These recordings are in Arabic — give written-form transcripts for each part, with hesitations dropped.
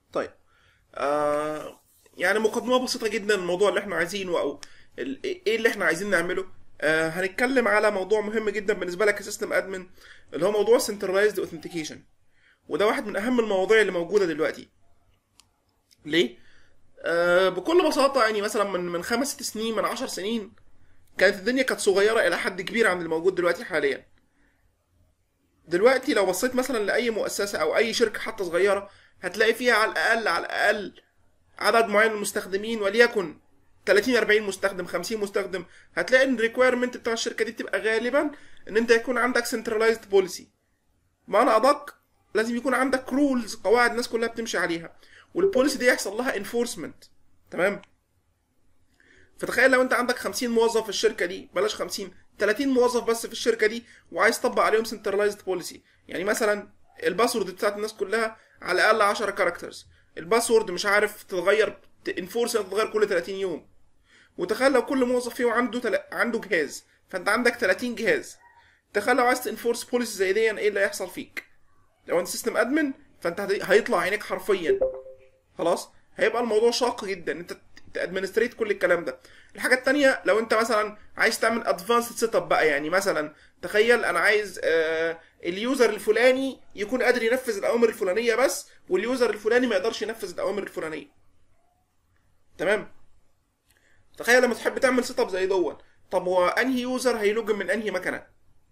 طيب. يعني مقدمة بسيطة جدا الموضوع اللي احنا عايزينه او ايه اللي احنا عايزين نعمله. هنتكلم على موضوع مهم جدا بالنسبة لك كسيستم ادمن، اللي هو موضوع centralized authentication. وده واحد من اهم المواضيع اللي موجودة دلوقتي. ليه؟ بكل بساطة يعني مثلا من 5 6 سنين، من 10 سنين، كانت الدنيا كانت صغيرة الى حد كبير عن اللي موجود دلوقتي حاليا. دلوقتي لو بصيت مثلا لأي مؤسسة أو أي شركة حتى صغيرة، هتلاقي فيها على الأقل عدد معين من المستخدمين، وليكن 30 40 مستخدم، 50 مستخدم. هتلاقي ان الريكويرمنت بتاع الشركه دي بتبقى غالبا ان انت يكون عندك سنترلايزد بوليسي. معنى ادق، لازم يكون عندك رولز، قواعد الناس كلها بتمشي عليها، والبوليسي دي يحصل لها انفورسمنت. تمام. فتخيل لو انت عندك 50 موظف في الشركه دي، بلاش 50، 30 موظف بس في الشركه دي، وعايز تطبق عليهم سنترلايزد بوليسي. يعني مثلا الباسورد بتاعت الناس كلها على الاقل 10 كاركترز، الباسورد مش عارف تتغير، انفورس تتغير كل 30 يوم. وتخيل لو كل موظف فيهم عنده جهاز، فانت عندك 30 جهاز. تخيل لو عايز تنفورس بوليسي زي دي، ايه اللي هيحصل فيك؟ لو انت سيستم ادمن، فانت هيطلع عينيك حرفيا. خلاص، هيبقى الموضوع شاق جدا انت تادمنستريت كل الكلام ده. الحاجه التانية، لو انت مثلا عايز تعمل ادفانسد سيت اب بقى، يعني مثلا تخيل انا عايز اليوزر الفلاني يكون قادر ينفذ الاوامر الفلانيه بس، واليوزر الفلاني ما يقدرش ينفذ الاوامر الفلانيه. تمام. تخيل لما تحب تعمل سيت اب زي دون، طب هو انهي يوزر هيلوج من انهي مكنه؟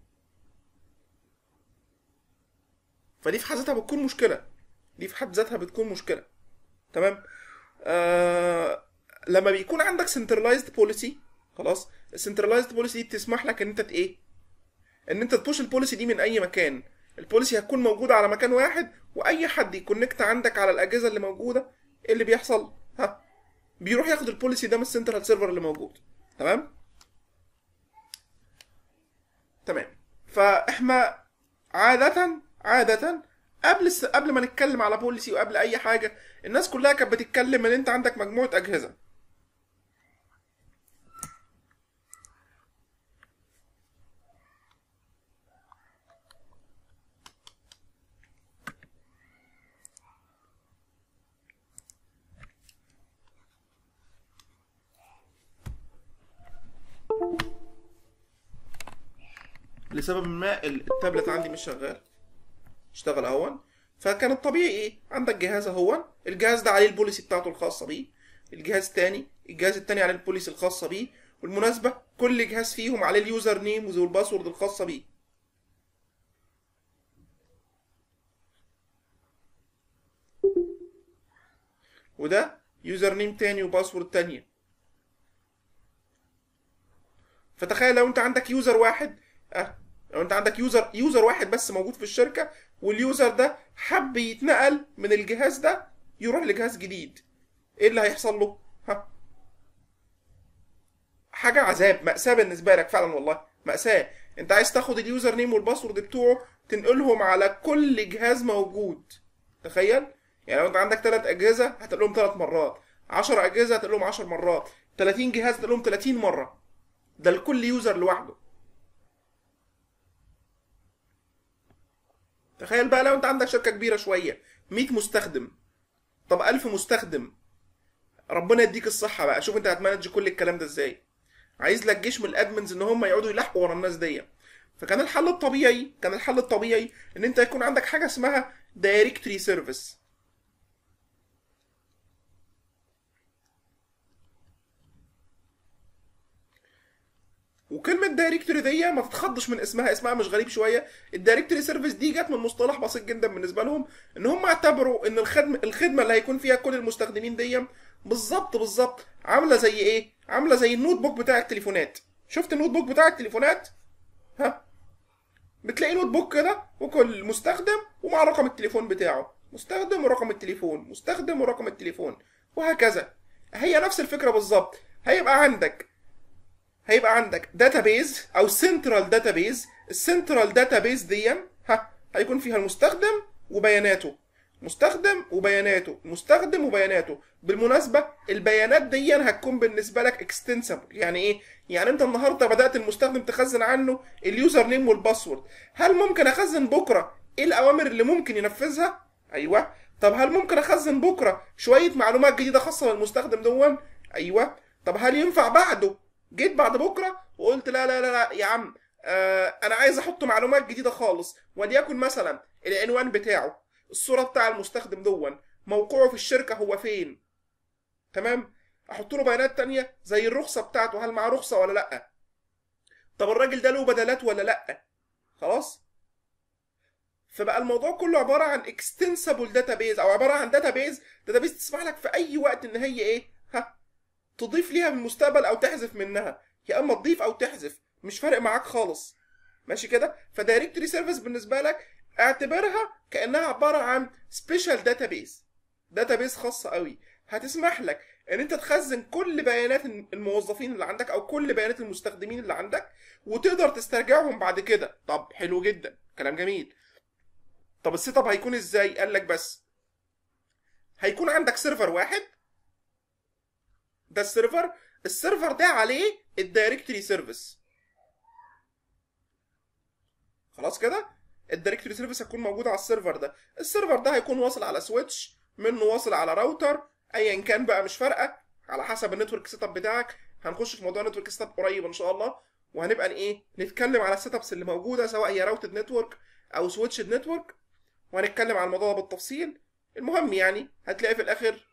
فدي في حد ذاتها بتكون مشكله، دي في حد ذاتها بتكون مشكله. تمام. لما بيكون عندك سنترلايزد بوليسي، خلاص، السنترلايزد بوليسي دي بتسمح لك ان انت ايه، ان انت تبوش البوليسي دي من اي مكان. البوليسي هتكون موجوده على مكان واحد، واي حد يكونكت عندك على الاجهزه اللي موجوده، ايه اللي بيحصل؟ بيروح ياخد البوليسي ده من السنترال سيرفر اللي موجود. تمام. تمام. فاحنا عادة قبل ما نتكلم على بوليسي وقبل اي حاجة، الناس كلها كانت بتتكلم ان انت عندك مجموعة اجهزة. لسبب ما التابلت عندي مش شغال، اشتغل اهون. فكان الطبيعي ايه، عندك جهاز اهون، الجهاز ده عليه البوليسي بتاعته الخاصة بيه، الجهاز التاني عليه البوليسي الخاصة بيه. والمناسبة كل جهاز فيهم عليه اليوزر نيم والباسورد الخاصة بيه. وده يوزر نيم تاني وباسورد تانية. فتخيل لو انت عندك يوزر واحد، لو انت عندك يوزر واحد بس موجود في الشركة، واليوزر ده حب يتنقل من الجهاز ده يروح لجهاز جديد، ايه اللي هيحصل له؟ حاجة عذاب، مأساة بالنسبة لك فعلا، والله مأساة. انت عايز تاخد اليوزر نيم والباسورد بتوعه تنقلهم على كل جهاز موجود. تخيل، يعني لو انت عندك 3 أجهزة هتنقلهم 3 مرات، 10 أجهزة هتنقلهم 10 مرات، 30 جهاز هتنقلهم 30 مرة، ده لكل يوزر لوحده. تخيل بقى لو انت عندك شركة كبيرة شوية، 100 مستخدم، طب 1000 مستخدم، ربنا يديك الصحة بقى، شوف انت هتمانج كل الكلام ده ازاي. عايز لك جيش من الادمنز ان هم يقعدوا يلحقوا ورا الناس دي. فكان الحل الطبيعي ان انت يكون عندك حاجة اسمها دايركتري سيرفيس. وكلمة دايركتوري دي ما تتخضش من اسمها مش غريب شوية. الدايركتوري سيرفيس دي جت من مصطلح بسيط جدا بالنسبة لهم، ان هم اعتبروا ان الخدمة اللي هيكون فيها كل المستخدمين دي بالظبط عاملة زي ايه؟ عاملة زي النوت بوك بتاع التليفونات. شفت النوت بوك بتاع التليفونات؟ ها، بتلاقي نوت بوك كده، وكل مستخدم ومع رقم التليفون بتاعه، مستخدم ورقم التليفون، مستخدم ورقم التليفون، وهكذا. هي نفس الفكرة بالظبط. هيبقى عندك داتابيز او سنترال داتابيز. السنترال داتابيز دي هيكون فيها المستخدم وبياناته، مستخدم وبياناته. بالمناسبة البيانات دي هتكون بالنسبة لك اكستنسبل. يعني ايه؟ يعني انت النهاردة بدأت المستخدم تخزن عنه اليوزر نيم والباسورد، هل ممكن اخزن بكرة ايه الاوامر اللي ممكن ينفذها؟ ايوه. طب هل ممكن اخزن بكره شويه معلومات جديده خاصه بالمستخدم دون؟ ايوه. طب هل ينفع بعده جيت بعد بكره وقلت لا لا لا لا يا عم، انا عايز احط معلومات جديده خالص، وليكن مثلا العنوان بتاعه، الصوره بتاع المستخدم دون، موقعه في الشركه هو فين، تمام، احط له بيانات تانية زي الرخصه بتاعته، هل معاه رخصه ولا لا، طب الراجل ده له بدلات ولا لا. خلاص. فبقى الموضوع كله عباره عن اكستنسبل داتابيز، او عباره عن داتابيز تسمح لك في اي وقت ان هي ايه، تضيف ليها من المستقبل او تحذف منها، يا اما تضيف او تحذف، مش فارق معاك خالص. ماشي كده. فدايركتوري سيرفيس بالنسبه لك اعتبرها كانها عباره عن سبيشال داتابيز خاصه قوي، هتسمح لك ان انت تخزن كل بيانات الموظفين اللي عندك او كل بيانات المستخدمين اللي عندك، وتقدر تسترجعهم بعد كده. طب حلو جدا، كلام جميل. طب السيت اب هيكون ازاي؟ قال لك بس هيكون عندك سيرفر واحد، ده السيرفر ده عليه الدايركتوري سيرفيس. خلاص كده. الدايركتوري سيرفيس هتكون موجوده على السيرفر ده هيكون واصل على سويتش، منه واصل على راوتر، ايا كان بقى مش فارقه، على حسب النتورك سيت اب بتاعك. هنخش في موضوع النتورك سيت اب قريب ان شاء الله، وهنبقى ايه نتكلم على السيت ابس اللي موجوده، سواء هي راوتد نتورك او سويتشد نتورك، وهنتكلم على الموضوع ده بالتفصيل. المهم يعني هتلاقي في الاخر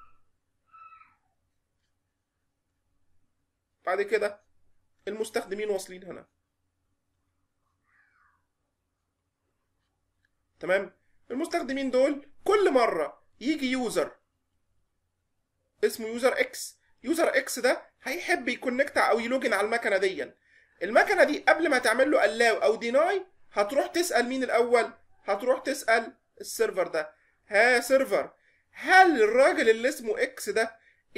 بعد كده المستخدمين واصلين هنا. تمام. المستخدمين دول كل مره يجي يوزر اسمه يوزر اكس ده هيحب يكونكت او يلوجن على المكنه دي قبل ما تعمل له الاو او ديناي، هتروح تسال مين الاول؟ هتروح تسال السيرفر ده، ها سيرفر، هل الراجل اللي اسمه اكس ده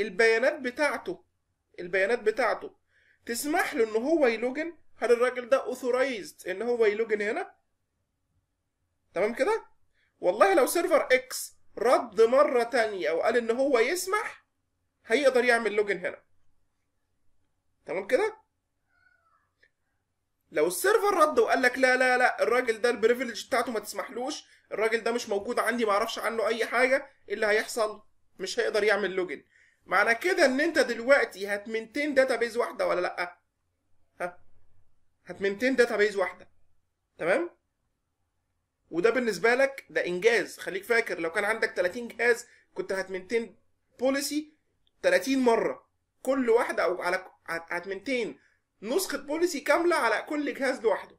البيانات بتاعته تسمح له ان هو يلوجن؟ هل الراجل ده اوثورايزد ان هو يلوجن هنا؟ تمام كده. والله لو سيرفر اكس رد مره تانية وقال ان هو يسمح، هيقدر يعمل لوجن هنا. تمام كده. لو السيرفر رد وقال لك لا لا لا الراجل ده البريفليج بتاعته ما تسمحلوش، الراجل ده مش موجود عندي، ما اعرفش عنه اي حاجه، ايه اللي هيحصل؟ مش هيقدر يعمل لوجن. معنى كده ان انت دلوقتي هتمنتين داتابيز واحده ولا لا؟ هتمنتين داتابيز واحده. تمام. وده بالنسبه لك ده انجاز. خليك فاكر لو كان عندك 30 جهاز كنت هتمنتين بوليسي 30 مره، كل واحده او على هتمنتين نسخه بوليسي كامله على كل جهاز لوحده.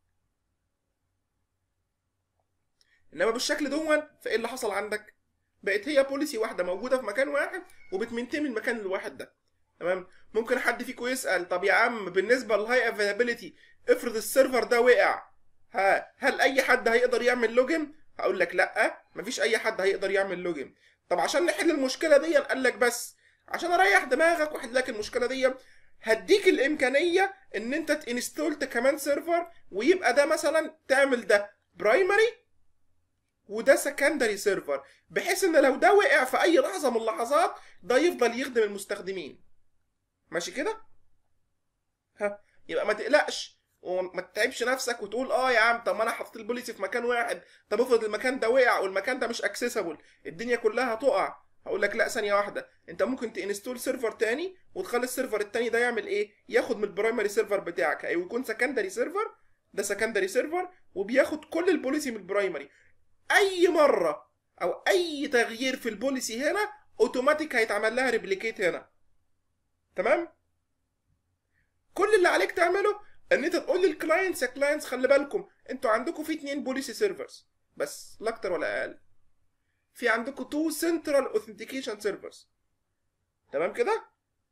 انما بالشكل دون فايه اللي حصل عندك؟ بقت هي بوليسي واحده موجوده في مكان واحد وبتمنتين من المكان الواحد ده. تمام. ممكن حد فيكم يسال طب يا عم بالنسبه للهاي افيلابيلتي، افرض السيرفر ده وقع، هل اي حد هيقدر يعمل لوجن؟ هقول لك لا، مفيش اي حد هيقدر يعمل لوجن. طب عشان نحل المشكله دي، قال لك بس عشان اريح دماغك واحل لك المشكله دي، هديك الامكانيه ان انت تنستولت كمان سيرفر، ويبقى ده مثلا تعمل ده برايمري وده سكندري سيرفر، بحيث ان لو ده وقع في اي لحظه من اللحظات ده يفضل يخدم المستخدمين. ماشي كده. يبقى ما تقلقش وما تتعبش نفسك وتقول يا عم طب ما انا حطيت البوليسي في مكان واحد، طب افرض المكان ده وقع والمكان ده مش اكسسبل، الدنيا كلها هتقع. هقول لك لا، ثانيه واحده، انت ممكن تنستول سيرفر تاني وتخلي السيرفر التاني ده يعمل ايه؟ ياخد من البرايمري سيرفر بتاعك، او يكون سكندري سيرفر، ده سكندري سيرفر وبياخد كل البوليسي من البرايمري. اي مره او اي تغيير في البوليسي هنا اوتوماتيك هيتعمل لها ريبليكيت هنا. تمام. كل اللي عليك تعمله ان انت تقول للكلاينتس يا كلاينتس خلي بالكم انتوا عندكم في 2 بوليسي سيرفرز بس، لا اكتر ولا اقل. في عندكم 2 سنترال اوثنتيكيشن سيرفرز. تمام كده.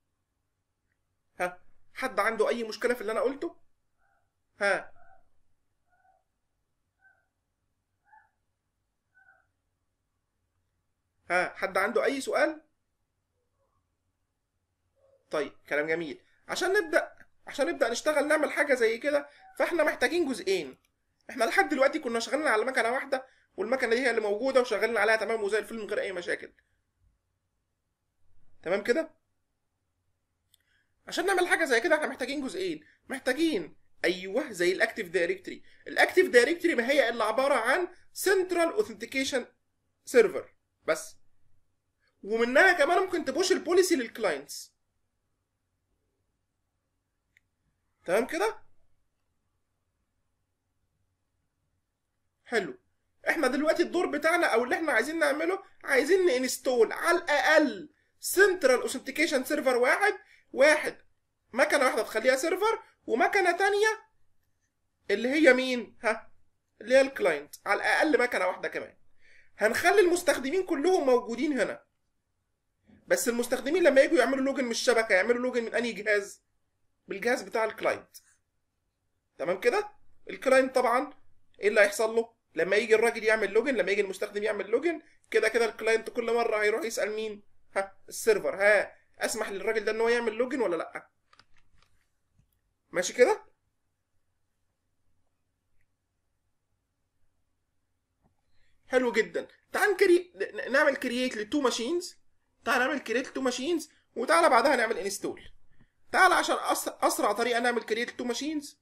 حد عنده اي مشكله في اللي انا قلته؟ حد عنده اي سؤال؟ طيب كلام جميل. عشان نبدا نشتغل نعمل حاجه زي كده، فاحنا محتاجين جزئين. احنا لحد دلوقتي كنا شغالين على مكنه واحده، والمكنه دي هي اللي موجوده وشغالين عليها تمام وزي الفل من غير اي مشاكل. تمام كده. عشان نعمل حاجه زي كده احنا محتاجين جزئين، محتاجين زي الاكتيف دايركتوري. الاكتيف دايركتوري ما هي الا عباره عن سنترال اوثنتيكيشن سيرفر بس، ومنها كمان ممكن تبوش البوليسي للكلاينتس. تمام كده؟ حلو. احنا دلوقتي الدور بتاعنا او اللي احنا عايزين نعمله، عايزين ننستول على الاقل سنترال اوثنتيكيشن سيرفر واحد مكنه واحده تخليها سيرفر، ومكنه تانية اللي هي مين؟ اللي هي الكلاينت، على الاقل مكنه واحده كمان. هنخلي المستخدمين كلهم موجودين هنا، بس المستخدمين لما يجوا يعملوا لوجن من الشبكه يعملوا لوجن من انهي جهاز؟ بالجهاز بتاع الكلاينت. تمام كده؟ الكلاينت طبعا ايه اللي هيحصل له لما يجي الراجل يعمل لوجن، لما يجي المستخدم يعمل لوجن؟ كده كده الكلاينت كل مره هيروح يسال مين؟ السيرفر، اسمح للراجل ده ان هو يعمل لوجن ولا لا؟ ماشي كده؟ حلو جدا. تعال نعمل كرييت للتو ماشينز. تعال نعمل كرييت للتو ماشينز، وتعالى بعدها نعمل انستول. تعالى عشان اسرع طريقه نعمل كرييت للتو ماشينز.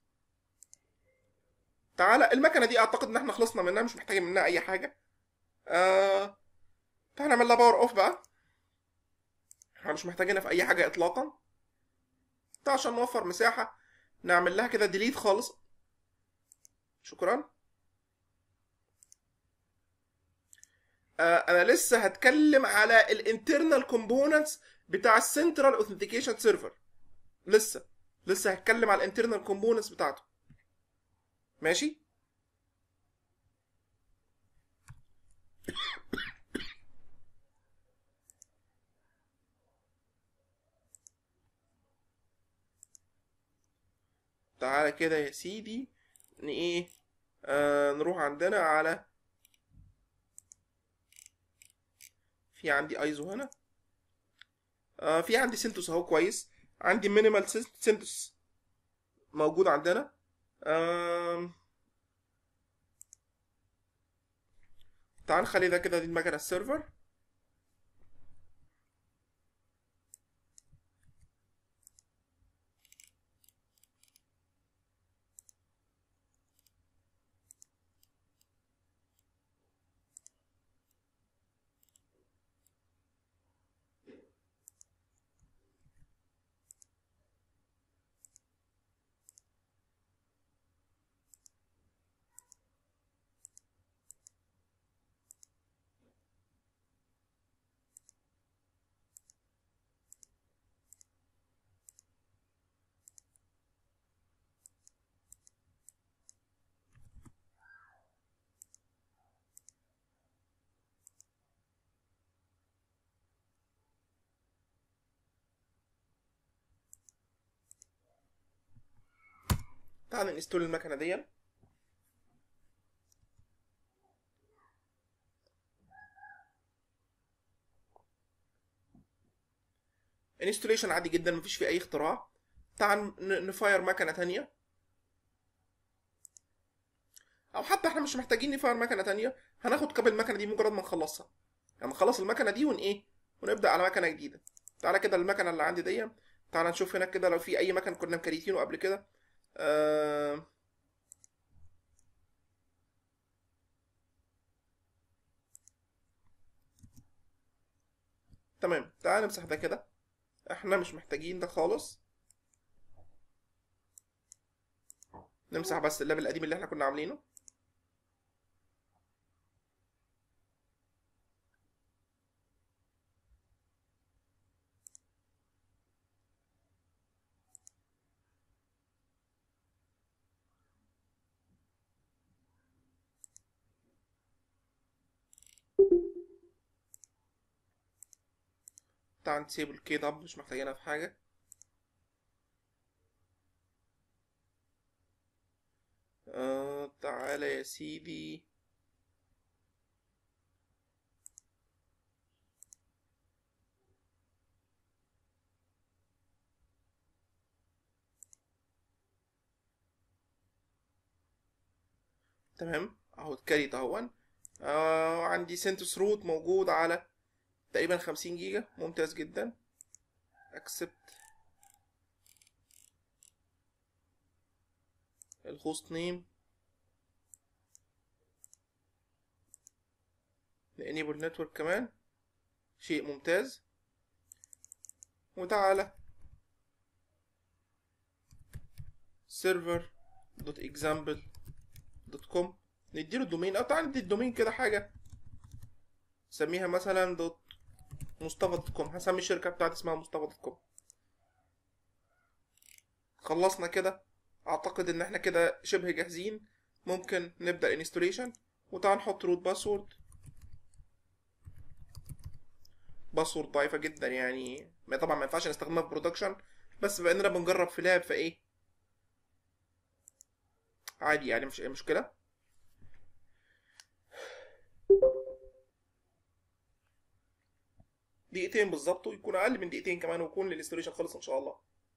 تعالى المكنه دي اعتقد ان احنا خلصنا منها، مش محتاجين منها اي حاجه. تعالى نعمل لها باور اوف بقى، احنا مش محتاجينها في اي حاجه اطلاقا. تعالى عشان نوفر مساحه نعمل لها كده ديليت خالص. شكرا. انا لسه هتكلم على الانترنال كومبوننتس بتاع السنترال اوثنتيكيشن سيرفر. لسه هتكلم على الانترنال كومبوننتس بتاعته. ماشي. تعالى كده يا سيدي ايه، نروح عندنا على، في عندي ايزو هنا، في عندي سنتوس اهو كويس، عندي مينيمال سنتوس موجود عندنا. تعال نخلي ده كده، دي المكنه السيرفر. تعال نستول المكنه دي. انستوليشن عادي جدا، مفيش فيه اي اختراع. تعال نفاير مكنه تانية، او حتى احنا مش محتاجين نفاير مكنه تانية، هناخد قبل المكنه دي مجرد ما نخلصها. يعني نخلص المكنه دي ونبدا على مكنه جديده. تعالى كده المكنه اللي عندي دي، تعالى نشوف هنا كده لو في اي مكن كنا مكريتينه قبل كده. تمام. تعالى نمسح ده كده، احنا مش محتاجين ده خالص. نمسح بس اللاب القديم اللي احنا كنا عاملينه. تعال نسيب الكي دب، مش محتاجينها في حاجه. تعالى يا سيدي، تمام اهو اتكريت اهون. عندي سنتوس روت موجود على تقريبا 50 جيجا، ممتاز جدا. اكسبت الهوست نيم، نenable network كمان، شيء ممتاز. وتعالى server.example.com نديله الدومين، او تعالى ندي الدومين كده حاجة نسميها مثلا دوت مصطفى.com. هسمي الشركة بتاعتي اسمها مصطفى.com. خلصنا كده، اعتقد ان احنا كده شبه جاهزين. ممكن نبدأ انستوليشن. وتعال نحط روت باسورد ضعيفة جدا يعني، طبعا ما ينفعش نستخدمها في برودكشن، بس بما اننا بنجرب في لاب فايه عادي يعني، مش اي مشكلة. دقيقتين بالظبط، ويكون اقل من دقيقتين كمان، ويكون الانستوليشن خلص ان شاء الله.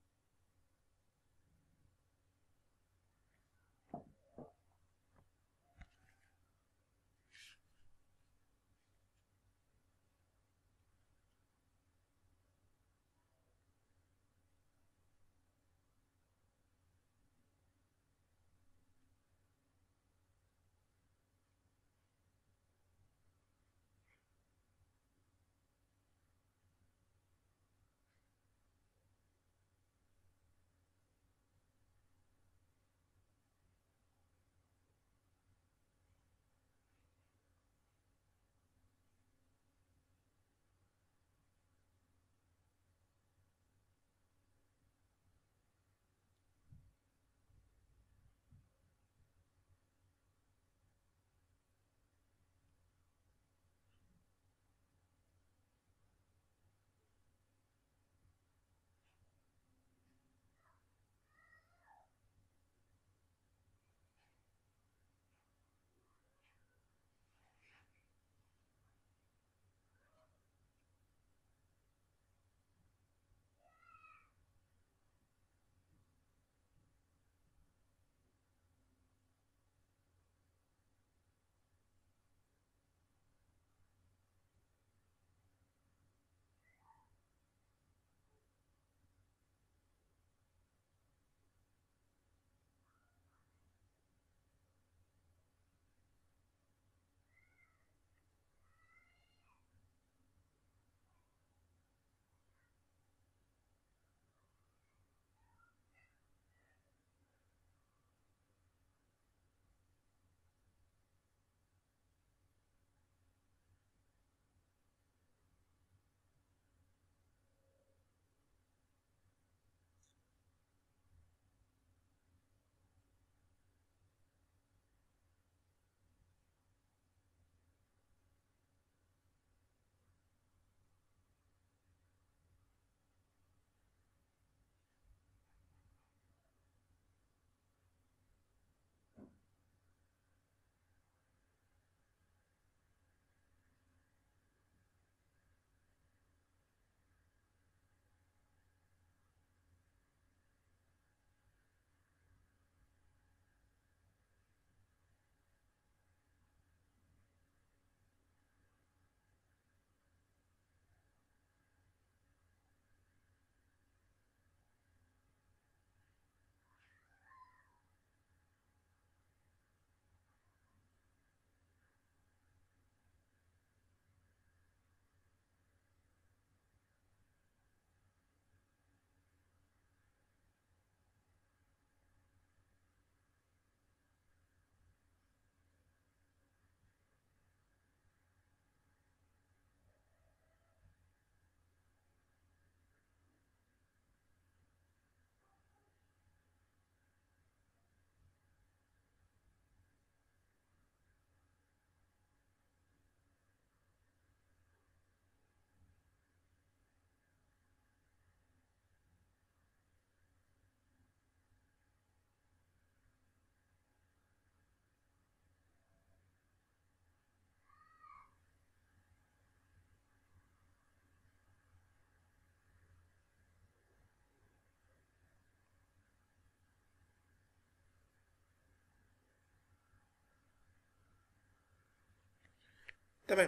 تمام.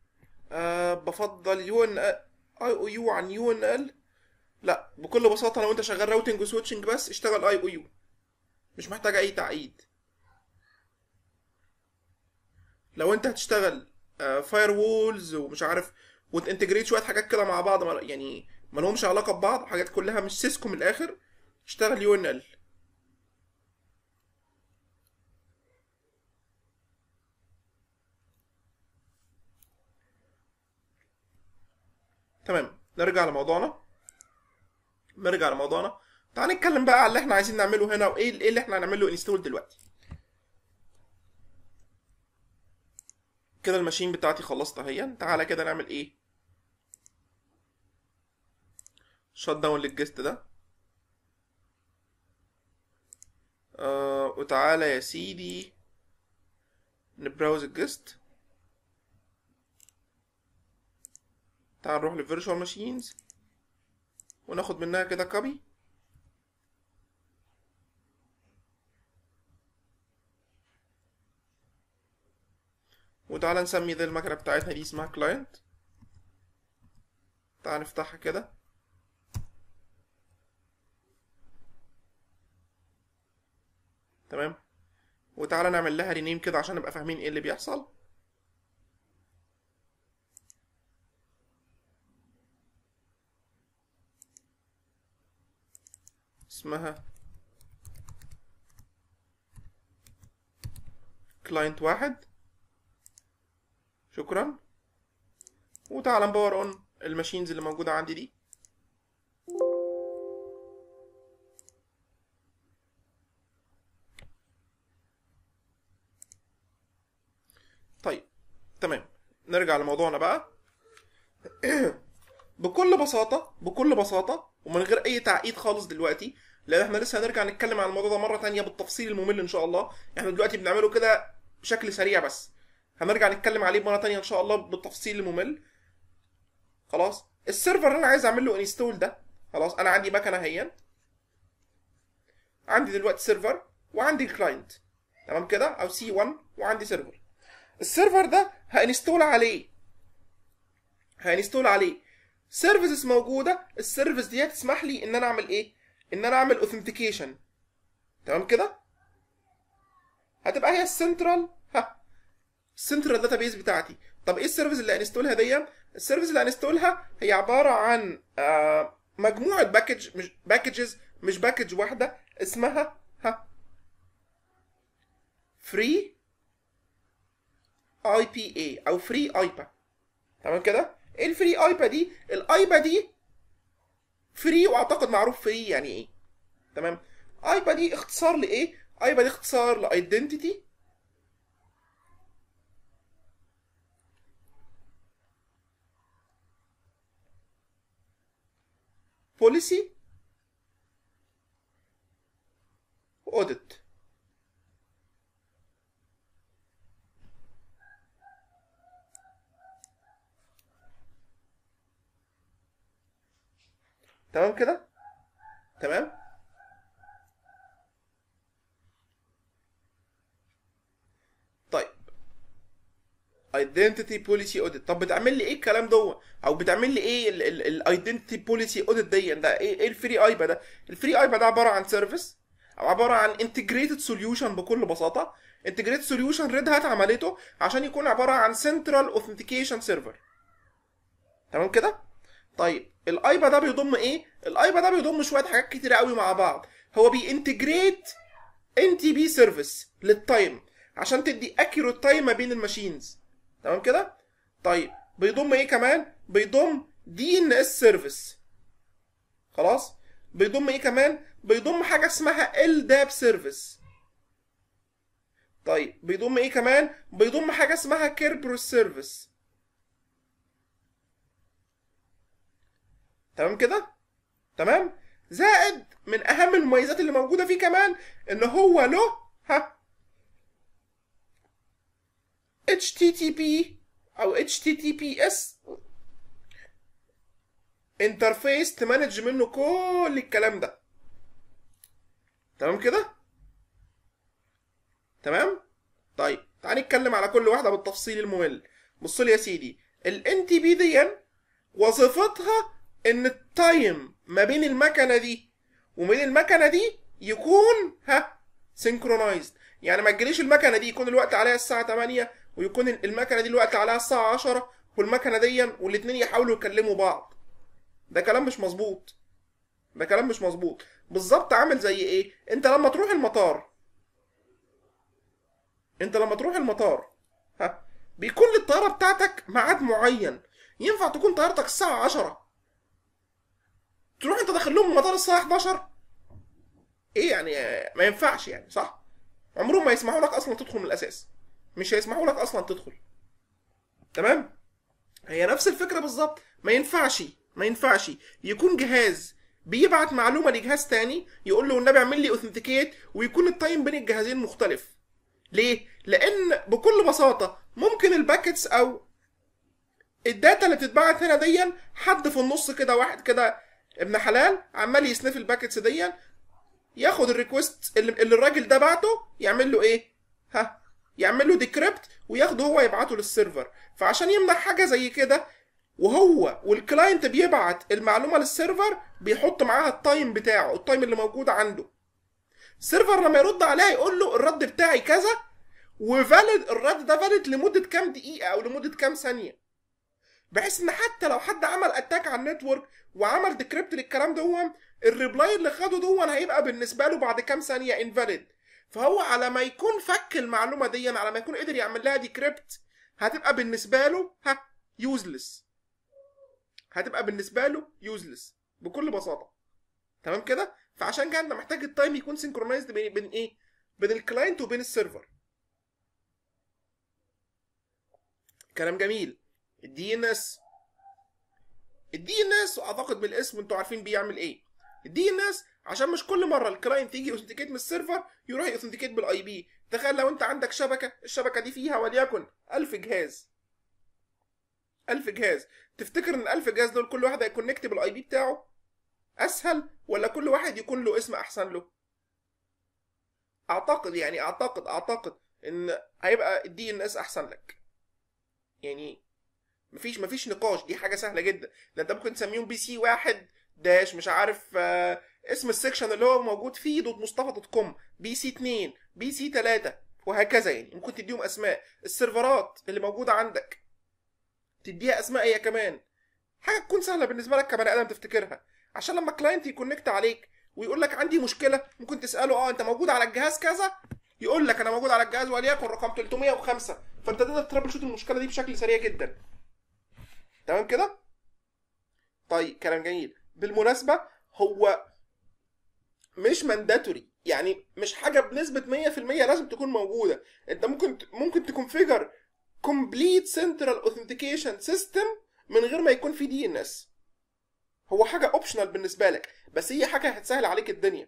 بفضل يو ان اي او يو عن يو ان ال. لا، بكل بساطه لو انت شغال راوتنج وسويتشنج بس اشتغل اي او يو، مش محتاج اي تعقيد. لو انت هتشتغل فاير وولز ومش عارف، وتنتجريت شويه حاجات كده مع بعض، يعني ما لهمش علاقه ببعض، حاجات كلها مش سيسكو من الاخر، اشتغل يو ان ال. تمام، نرجع لموضوعنا. تعال نتكلم بقى على اللي احنا عايزين نعمله هنا، وايه اللي احنا هنعمله انستول دلوقتي. كده الماشين بتاعتي خلصت اهي. تعالى كده نعمل ايه، شات داون للجست ده. وتعالى يا سيدي نبراوز الجست. تعال نروح لفيرتشوال ماشينز وناخد منها كده كوبي. وتعالى نسمي دي المكنة بتاعتنا دي اسمها كلاينت. تعال نفتحها كده. تمام، وتعالى نعمل لها رينيم كده عشان نبقى فاهمين ايه اللي بيحصل. اسمها كلاينت 1. شكرا. وتعالى نباور اون الماشينز اللي موجودة عندي دي. طيب تمام، نرجع لموضوعنا بقى. بكل بساطة ومن غير أي تعقيد خالص دلوقتي، لأن احنا لسه هنرجع نتكلم عن الموضوع ده مرة تانية بالتفصيل الممل إن شاء الله. احنا دلوقتي بنعمله كده بشكل سريع بس، هنرجع نتكلم عليه مرة تانية إن شاء الله بالتفصيل الممل. خلاص، السيرفر اللي أنا عايز أعمل له انستول ده، خلاص أنا عندي مكنة هي، عندي دلوقتي سيرفر وعندي كلاينت، تمام كده، أو سي 1، وعندي سيرفر. السيرفر ده هانستول عليه سيرفيسز موجوده. السيرفيس دي تسمح لي ان انا اعمل ايه، ان انا اعمل اوثنتيكيشن. تمام كده، هتبقى هي السنترال داتابيز بتاعتي. طب ايه السيرفيس اللي انستولها دي؟ السيرفيس اللي انستولها هي عباره عن مجموعه باكجز، مش باكج واحده، اسمها فري اي بي اي او فري ايبا. تمام كده، ايه الفري ايبا دي؟ الايبا دي فري، واعتقد معروف فري يعني ايه. تمام، ايبا دي اختصار لايه؟ ايبا دي اختصار لايدنتيتي بوليسي اوديت. تمام كده، تمام. طيب ايدنتيتي بوليسي اوديت، طب بتعمل لي ايه الكلام ده، او بتعمل لي ايه الايدنتيتي بوليسي اوديت دي؟ ده ايه الفري ايبا ده؟ الفري ايبا ده عباره عن سيرفيس، او عباره عن انتجريتد سوليوشن. بكل بساطه انتجريتد سوليوشن ريد هات عملته عشان يكون عباره عن سنترال اوثنتيكيشن سيرفر. تمام كده. طيب الايبا ده بيضم ايه؟ الايبا ده بيضم شويه حاجات كتير قوي مع بعض. هو بينتجريت ان تي بي سيرفيس للتايم عشان تدي اكيوريت تايم ما بين الماشينز. تمام كده. طيب بيضم ايه كمان؟ بيضم دي ان اس سيرفيس. خلاص، بيضم ايه كمان؟ بيضم حاجه اسمها ال داب سيرفيس. طيب بيضم ايه كمان؟ بيضم حاجه اسمها كيربروس سيرفيس. تمام كده، تمام. زائد من اهم المميزات اللي موجوده فيه كمان ان هو له HTTP او HTTPS انترفيس تمانج منه كل الكلام ده. تمام كده، تمام. طيب تعال نتكلم على كل واحده بالتفصيل الممل. بص لي يا سيدي، الان تي بي دي وظيفتها ان التايم ما بين المكنه دي وبين المكنه دي يكون سينكرونايزد. يعني ما تجيليش المكنه دي يكون الوقت عليها الساعه 8 ويكون المكنه دي الوقت عليها الساعه 10 والمكنه دي، والاثنين يحاولوا يكلموا بعض. ده كلام مش مظبوط. ده كلام مش مظبوط. بالظبط عامل زي ايه؟ انت لما تروح المطار، ها، بيكون للطياره بتاعتك ميعاد معين. ينفع تكون طيارتك الساعه 10 تروح انت داخل لهم المطار الساعه 11؟ ايه يعني؟ ما ينفعش يعني، صح؟ عمرهم ما يسمحوا لك اصلا تدخل من الاساس. مش هيسمحوا لك اصلا تدخل. تمام؟ هي نفس الفكره بالظبط. ما ينفعش يكون جهاز بيبعت معلومه لجهاز تاني يقول له والنبي اعمل لي اوثنتيكيت، ويكون التايم بين الجهازين مختلف. ليه؟ لان بكل بساطه ممكن الباكتس او الداتا اللي بتتبعت هنا دي، حد في النص كده، واحد كده ابن حلال عمال يسنف الباكتس دي، ياخد الريكوست اللي الراجل ده بعته، يعمل له ايه؟ ها، يعمل له ديكريبت وياخده هو يبعته للسيرفر. فعشان يمنع حاجه زي كده، وهو والكلاينت بيبعت المعلومه للسيرفر، بيحط معاها التايم بتاعه، التايم اللي موجود عنده. السيرفر لما يرد عليها يقول له الرد بتاعي كذا، وفالid الرد ده فالid لمده كام دقيقه او لمده كام ثانيه، بحيث ان حتى لو حد عمل اتاك على النتورك وعمل ديكريبت للكلام ده، الريبلاي اللي خده ده هيبقى بالنسبه له بعد كام ثانيه انفاليد. فهو على ما يكون فك المعلومه دي، على ما يكون قدر يعمل لها ديكريبت، هتبقى بالنسبه له يوزلس. هتبقى بالنسبه له يوزلس بكل بساطه. تمام كده؟ فعشان كده انت محتاج التايم يكون سينكرونايزد بين ايه؟ بين الكلاينت وبين السيرفر. كلام جميل. الدي ان اس، اعتقد بالاسم انتوا عارفين بيعمل ايه. الدي ان اس عشان مش كل مره الكلاينت يجي يوثنتيكيت من السيرفر يروح يوثنتيكيت بالاي بي. تخيل لو انت عندك شبكه، الشبكه دي فيها وليكن 1000 جهاز. 1000 جهاز، تفتكر ان ال 1000 جهاز دول كل واحد هيكونكت بالاي بي بتاعه اسهل، ولا كل واحد يكون له اسم احسن له؟ اعتقد ان هيبقى الدي ان اس احسن لك. يعني مفيش نقاش، دي حاجه سهله جدا. ده انت ممكن تسميهم بي سي واحد داش مش عارف اسم السكشن اللي هو موجود فيه .مصطفى.com، بي سي 2، بي سي 3، وهكذا. يعني ممكن تديهم اسماء. السيرفرات اللي موجوده عندك تديها اسماء هي كمان. حاجه تكون سهله بالنسبه لك كبني ادم تفتكرها، عشان لما كلاينت يكونكت عليك ويقول لك عندي مشكله، ممكن تساله انت موجود على الجهاز كذا، يقول لك انا موجود على الجهاز وليكن رقم 305، فانت تقدر ترابل شوت المشكله دي بشكل سريع جدا. تمام كده؟ طيب كلام جميل. بالمناسبة هو مش مانداتوري، يعني مش حاجة بنسبة 100% لازم تكون موجودة. انت ممكن تكونفيجر كومبليت سنترال اوثنتيكيشن سيستم من غير ما يكون في دي ان اس. هو حاجة اوبشنال بالنسبة لك، بس هي حاجة هتسهل عليك الدنيا.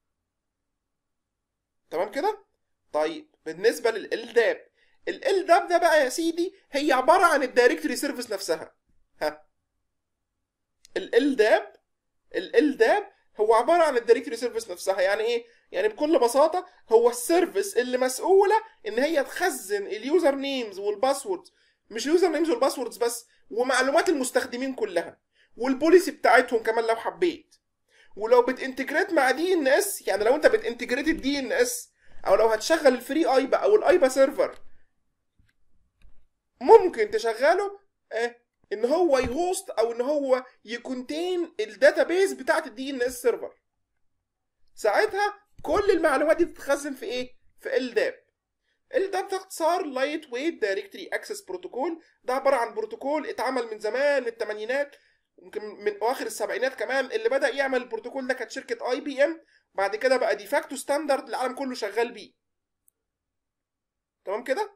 تمام كده؟ طيب بالنسبة للالداب، الالداب ده بقى يا سيدي هي عبارة عن الدايركتوري سيرفيس نفسها. ها، الالداب هو عباره عن الدايركتوري سيرفيس نفسها. يعني ايه؟ يعني بكل بساطه هو السيرفيس اللي مسؤوله ان هي تخزن اليوزر نيمز والباسوردز، مش اليوزر نيمز والباسوردز بس، ومعلومات المستخدمين كلها، والبوليسي بتاعتهم كمان لو حبيت. ولو بتنتجريت مع دي ان اس، يعني لو انت بتنتجريت الدي ان اس، او لو هتشغل الفري ايبا او الايبا سيرفر، ممكن تشغله ان هو يهوست او ان هو يكونتين الداتابيز بتاعت الدي ان اس سيرفر. ساعتها كل المعلومات دي بتتخزن في ايه؟ في LDAP. LDAP ده اختصار لايت ويت دايركتري اكسس بروتوكول. ده عباره عن بروتوكول اتعمل من زمان الثمانينات، ممكن من اواخر السبعينات كمان. اللي بدا يعمل البروتوكول ده كانت شركه IBM، بعد كده بقى ديفاكتو ستاندرد العالم كله شغال بيه. تمام كده؟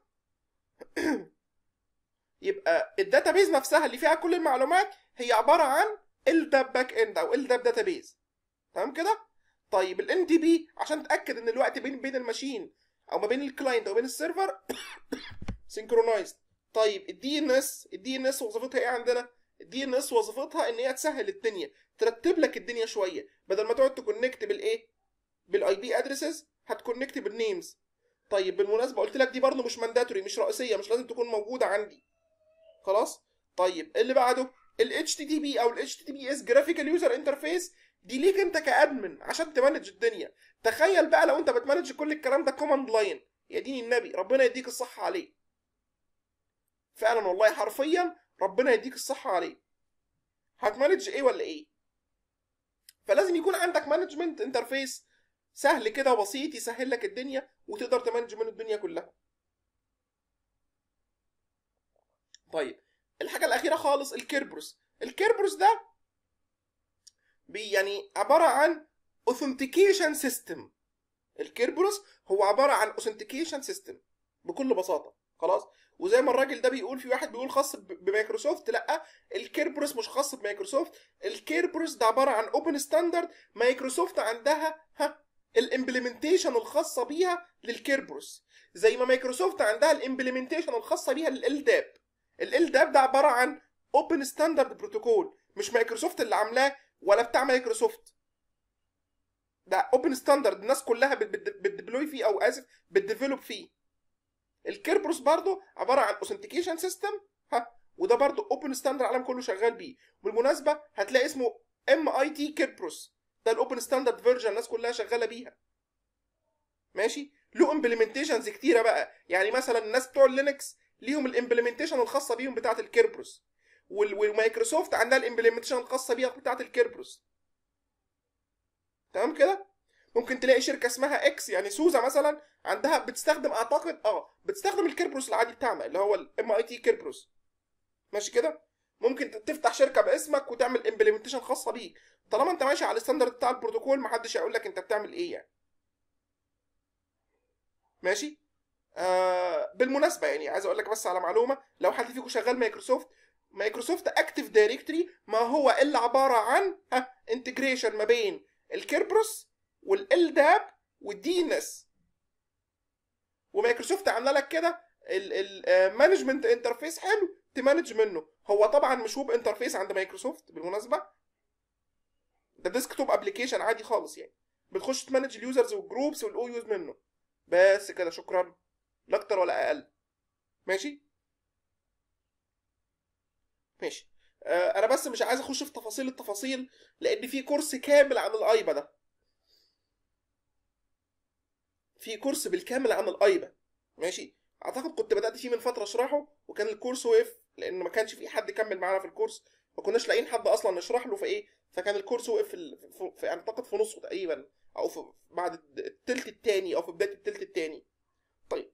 يبقى الداتابيز نفسها اللي فيها كل المعلومات هي عباره عن LDAP باك اند او LDAP داتابيز. تمام كده؟ طيب الان دي بي عشان تاكد ان الوقت بين الماشين او ما بين الكلاينت او بين السيرفر سينكرونايزد. طيب الدي ان اس وظيفتها ايه عندنا؟ الدي ان اس وظيفتها ان هي تسهل الدنيا، ترتب لك الدنيا شويه، بدل ما تقعد تكونكت بالايه؟ بالاي بي ادريسز، هتكونكت بالنيمز. طيب بالمناسبه قلت لك دي برضه مش مانداتوري، مش رئيسيه، مش لازم تكون موجوده عندي. خلاص؟ طيب اللي بعده ال HTTP او ال HTTPS جرافيكال يوزر انترفيس، دي ليك انت كادمن عشان تمانج الدنيا. تخيل بقى لو انت بتمانج كل الكلام ده كوماند لاين، يا دين النبي ربنا يديك الصحه عليه. فعلا والله حرفيا ربنا يديك الصحه عليه. هتمانج ايه ولا ايه؟ فلازم يكون عندك مانجمنت انترفيس سهل كده وبسيط يسهل لك الدنيا وتقدر تمانج منه الدنيا كلها. طيب الحاجه الاخيره خالص الكيربروس. الكيربروس ده يعني عباره عن اوثنتيكيشن سيستم. الكيربروس هو عباره عن اوثنتيكيشن سيستم بكل بساطه. خلاص. وزي ما الراجل ده بيقول، في واحد بيقول خاص بمايكروسوفت، لا الكيربروس مش خاص بمايكروسوفت. الكيربروس ده عباره عن اوبن ستاندرد. مايكروسوفت عندها الامبلمنتيشن الخاصه بيها للكيربروس، زي ما مايكروسوفت عندها الامبلمنتيشن الخاصه بيها للالداب. الالداب ده عباره عن اوبن ستاندرد بروتوكول، مش مايكروسوفت اللي عاملاه ولا بتاع مايكروسوفت. ده اوبن ستاندرد الناس كلها بتديبلوي فيه، او اسف بتديفلوب فيه. الكيربروس برضو عباره عن اوثنتيكيشن سيستم، وده برضو اوبن ستاندرد العالم كله شغال بيه. بالمناسبه هتلاقي اسمه MIT كيربروس، ده الاوبن ستاندرد فيرجن الناس كلها شغاله بيها. ماشي. له امبلمنتيشنز كتيره بقى، يعني مثلا الناس بتوع لينكس ليهم الامبلمنتيشن الخاصه بيهم بتاعه الكيربروس، والمايكروسوفت عندها الامبلمنتيشن الخاصه بيها بتاعه الكيربروس. تمام كده. ممكن تلاقي شركه اسمها اكس، يعني سوزا مثلا، عندها بتستخدم اعتقد بتستخدم الكيربروس العادي بتاعنا اللي هو MIT كيربروس. ماشي كده. ممكن تفتح شركه باسمك وتعمل امبلمنتيشن خاصه بيك، طالما انت ماشي على الستاندرد بتاع البروتوكول محدش هيقول لك انت بتعمل ايه يعني. ماشي. بالمناسبه يعني عايز اقول لك بس على معلومه، لو حد فيكم شغال مايكروسوفت، مايكروسوفت اكتيف دايركتوري ما هو الا عباره عن انتجريشن ما بين الكيربروس والالداب والدي ان اس. ومايكروسوفت عامله لك كده المانجمنت انترفيس حلو تمانج منه. هو طبعا مش ويب انترفيس عند مايكروسوفت بالمناسبه، ده ديسكتوب ابلكيشن عادي خالص، يعني بتخش تمانج اليوزرز والجروبس والاو يوز منه بس كده. شكرا، لا اكتر ولا اقل. ماشي. ماشي. انا بس مش عايز اخش في تفاصيل التفاصيل، لان في كورس كامل عن الايبا ده، في كورس بالكامل عن الايبا. ماشي. اعتقد كنت بدات فيه من فتره اشرحه، وكان الكورس وقف لان ما كانش في حد كمل معانا في الكورس، ما كناش لاقيين حد اصلا نشرح له فايه، فكان الكورس وقف في اعتقد في نصه تقريبا، او في بعد التلت التاني او في بدايه التلت التاني. طيب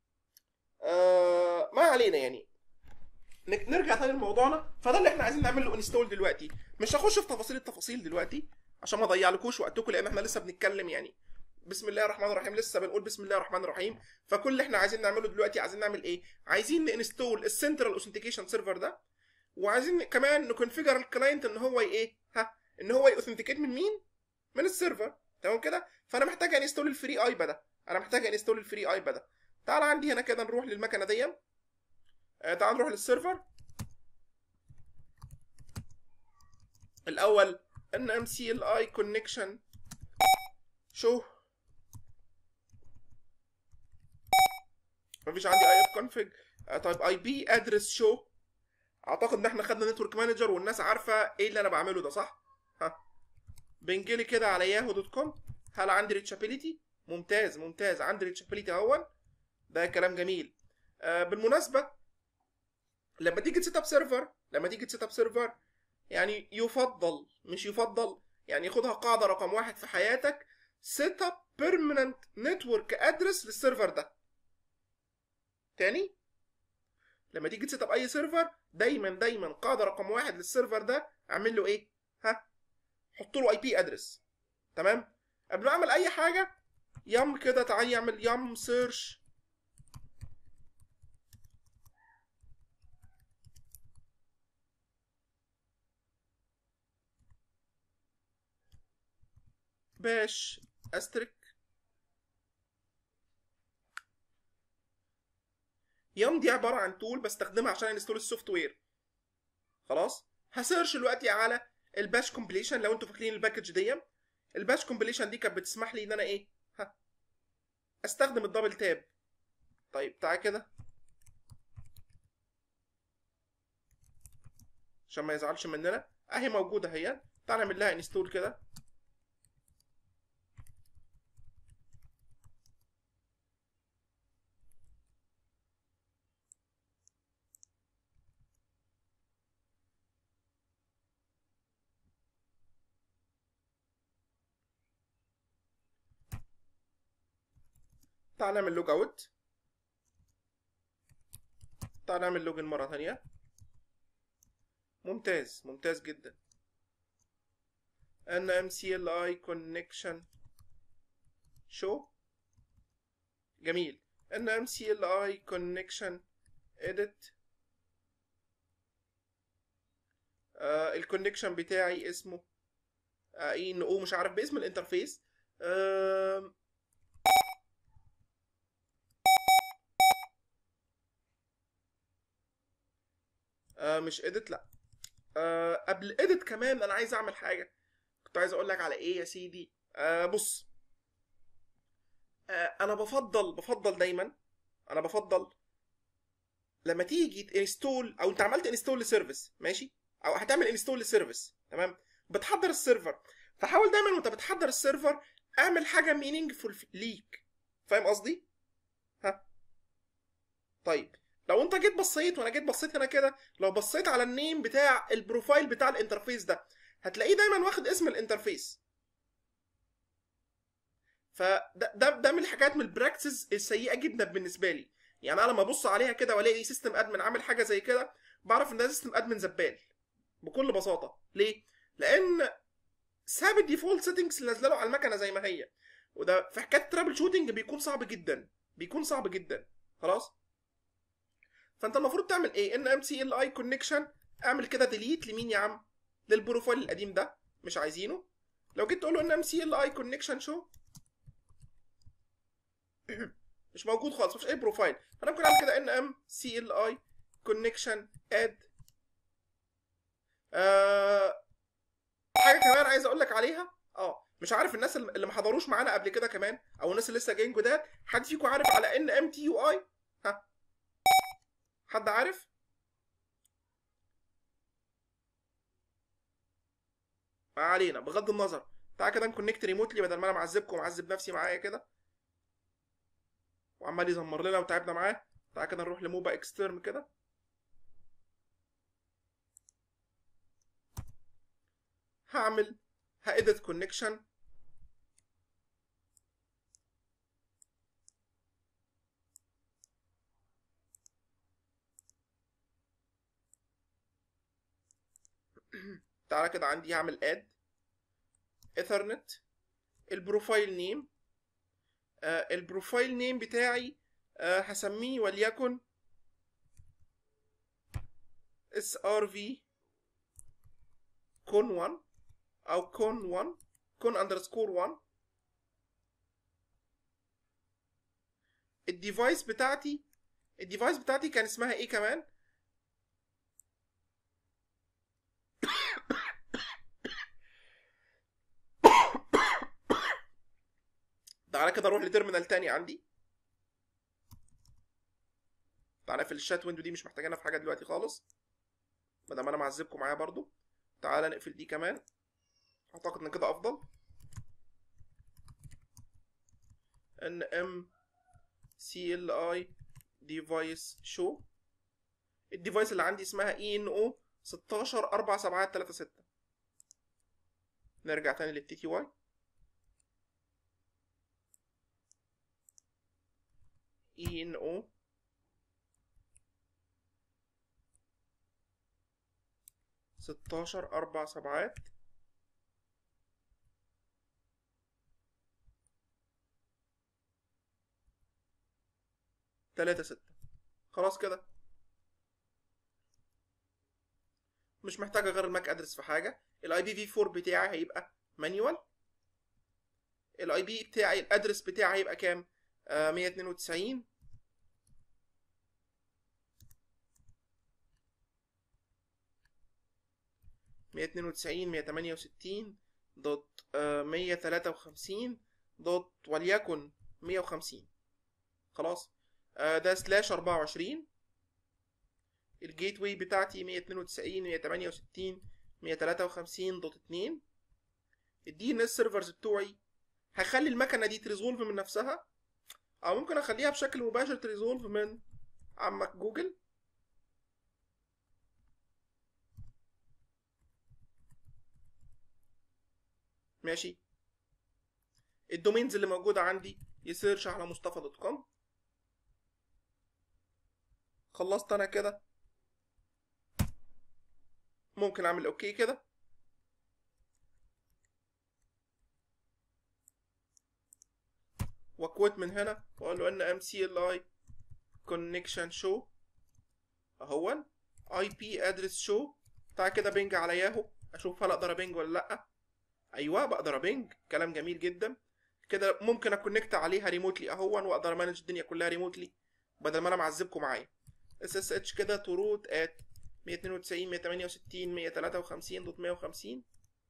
ما علينا يعني. نرجع تاني لموضوعنا. فده اللي احنا عايزين نعمل له انستول دلوقتي. مش هخش في تفاصيل التفاصيل دلوقتي عشان ما اضيعلكوش وقتكم، لان احنا لسه بنتكلم يعني بسم الله الرحمن الرحيم، لسه بنقول بسم الله الرحمن الرحيم. فكل اللي احنا عايزين نعمله دلوقتي، عايزين نعمل ايه؟ عايزين ننستول السنترال اوثنتيكيشن سيرفر ده، وعايزين كمان نكونفيجر الكلاينت ان هو ايه ان هو يوثنتيكيت من مين؟ من السيرفر. تمام كده. فانا محتاج انستول الفري ايبا ده، انا محتاج انستول الفري ايبا ده. تعال عندي هنا كده نروح للمكنه دي. تعال نروح للسيرفر الاول، ان MCLI كونكشن شو. مفيش عندي اي اف كونفج. طيب IP ادرس شو. اعتقد ان احنا خدنا نتورك مانجر والناس عارفه ايه اللي انا بعمله ده، صح؟ بنجلي كده على yahoo.com. هل عندي ريتشابيليتي؟ ممتاز ممتاز، عندي ريتشابيليتي اهون. ده كلام جميل. بالمناسبه لما تيجي تسيت اب سيرفر، يعني يفضل، مش يفضل يعني، خدها قاعده رقم واحد في حياتك: سيت اب بيرمننت نتورك ادرس للسيرفر ده. تاني، لما تيجي تسيت اب اي سيرفر، دايما قاعده رقم واحد للسيرفر ده اعمل له ايه؟ حط له IP ادرس. تمام. قبل ما اعمل اي حاجه، يم كده تعالى يعمل يم سيرش باش استرك. يم دي عباره عن تول بستخدمها عشان انستول السوفت وير. خلاص. هسيرش دلوقتي على الباش كومبليشن. لو انتوا فاكرين الباكج دي، الباش كومبليشن دي كانت بتسمح لي ان انا ايه؟ استخدم الدبل تاب. طيب تعالى كده عشان ما يزعلش مننا، اهي موجوده اهي. تعالى نعمل لها انستول كده. تعال نعمل لوج اوت. تعال نعمل لوجن مرة تانية. ممتاز، ممتاز جدا. NMCLI connection show. جميل. NMCLI connection edit. الكونكشن بتاعي اسمه INO، مش عارف باسم الانترفيس. مش edit، لا. قبل edit كمان انا عايز اعمل حاجة. كنت عايز اقول لك على ايه يا سيدي. بص، انا بفضل دايما، انا بفضل لما تيجي تنستول، او انت عملت انستول لسيرفيس ماشي، او هتعمل انستول لسيرفيس تمام، بتحضر السيرفر، فحاول دايما وانت بتحضر السيرفر اعمل حاجه مينينجفول ليك. فاهم قصدي؟ ها، طيب لو انت جيت بصيت وانا جيت بصيت هنا كده، لو بصيت على النيم بتاع البروفايل بتاع الانترفيس ده هتلاقيه دايما واخد اسم الانترفيس. فده من الحاجات، من البراكتسز السيئه جدا بالنسبه لي. يعني انا لما ابص عليها كده والاقي سيستم ادمن عامل حاجه زي كده، بعرف ان ده سيستم ادمن زبال بكل بساطه. ليه؟ لان ساب الديفولت سيتنجز اللي نازله له على المكنه زي ما هي، وده في حكايه ترابل شوتنج بيكون صعب جدا، بيكون صعب جدا. خلاص، فانت المفروض تعمل ايه؟ ان ام سي ال اي كونكشن، اعمل كده ديليت لمين يا عم؟ للبروفايل القديم ده، مش عايزينه. لو جيت تقول له ان ام سي ال اي كونكشن شو، مش موجود خالص، مش اي بروفايل. انا ممكن اعمل كده ان ام سي ال اي كونكشن اد. حاجه كمان عايز اقول لك عليها، مش عارف الناس اللي ما حضروش معانا قبل كده كمان، او الناس اللي لسه جايين جداد، حد فيكم عارف على ان ام تي يو اي؟ ها، حد عارف؟ ما علينا، بغض النظر. تعالى كده نكونكت ريموتلي بدل ما انا معذبكم ومعذب نفسي معايا كده وعمال يزمر لنا وتعبنا معاه. تعالى كده نروح لموبا اكسترن كده. هعمل هادت كونكشن. تعالى كده عندي هعمل اد ايثرنت. البروفايل نيم، البروفايل نيم بتاعي هسميه وليكن SRV كون 1 او كون 1 كون اندرسكور 1. الديفايس بتاعتي كان اسمها ايه كمان؟ تعالى كده اروح لتيرمينال تاني عندي. تعالى في الشات ويندو دي، مش محتاجينها في حاجه دلوقتي خالص ما دام انا معذبكم معايا برضو. تعالى نقفل دي كمان، اعتقد ان كده افضل. ان ام سي ال اي ديفايس شو. الديفايس اللي عندي اسمها اي ان او 16 4 7 3 6. نرجع تاني للتي تي واي. اي ان او 16 4 7 3 6. خلاص كده، مش محتاجه غير الماك ادرس في حاجه. الاي بي في 4 بتاعي هيبقى مانيوال. الاي بي بتاعي، الادرس بتاعي هيبقى كام؟ 192 192 168 دوت 153 دوت وليكن 150. خلاص، ده سلاش 24. الجيت واي بتاعتي 192 168 153 دوت 2. الدي ان اس سيرفرز بتوعي هخلي المكنه دي تريزولف من نفسها، او ممكن اخليها بشكل مباشر تريزولف من عمك جوجل. ماشي. الدومينز اللي موجوده عندي يسيرش على مصطفى دوت كوم. خلصت انا كده، ممكن اعمل اوكي كده. واكوت من هنا واقول له ان ام سي ال اي كونكشن شو اهون اي بي ادرس شو. تعال كده بينج على ياهو، اشوف هل اقدر ابينج ولا لا. ايوه بقدر ابينج، كلام جميل جدا. كده ممكن اكونكت عليها ريموتلي اهون، واقدر امانج الدنيا كلها ريموتلي بدل ما انا معذبكم معايا. اس اس اتش كده تروت ات 192 168 153 دوت 150.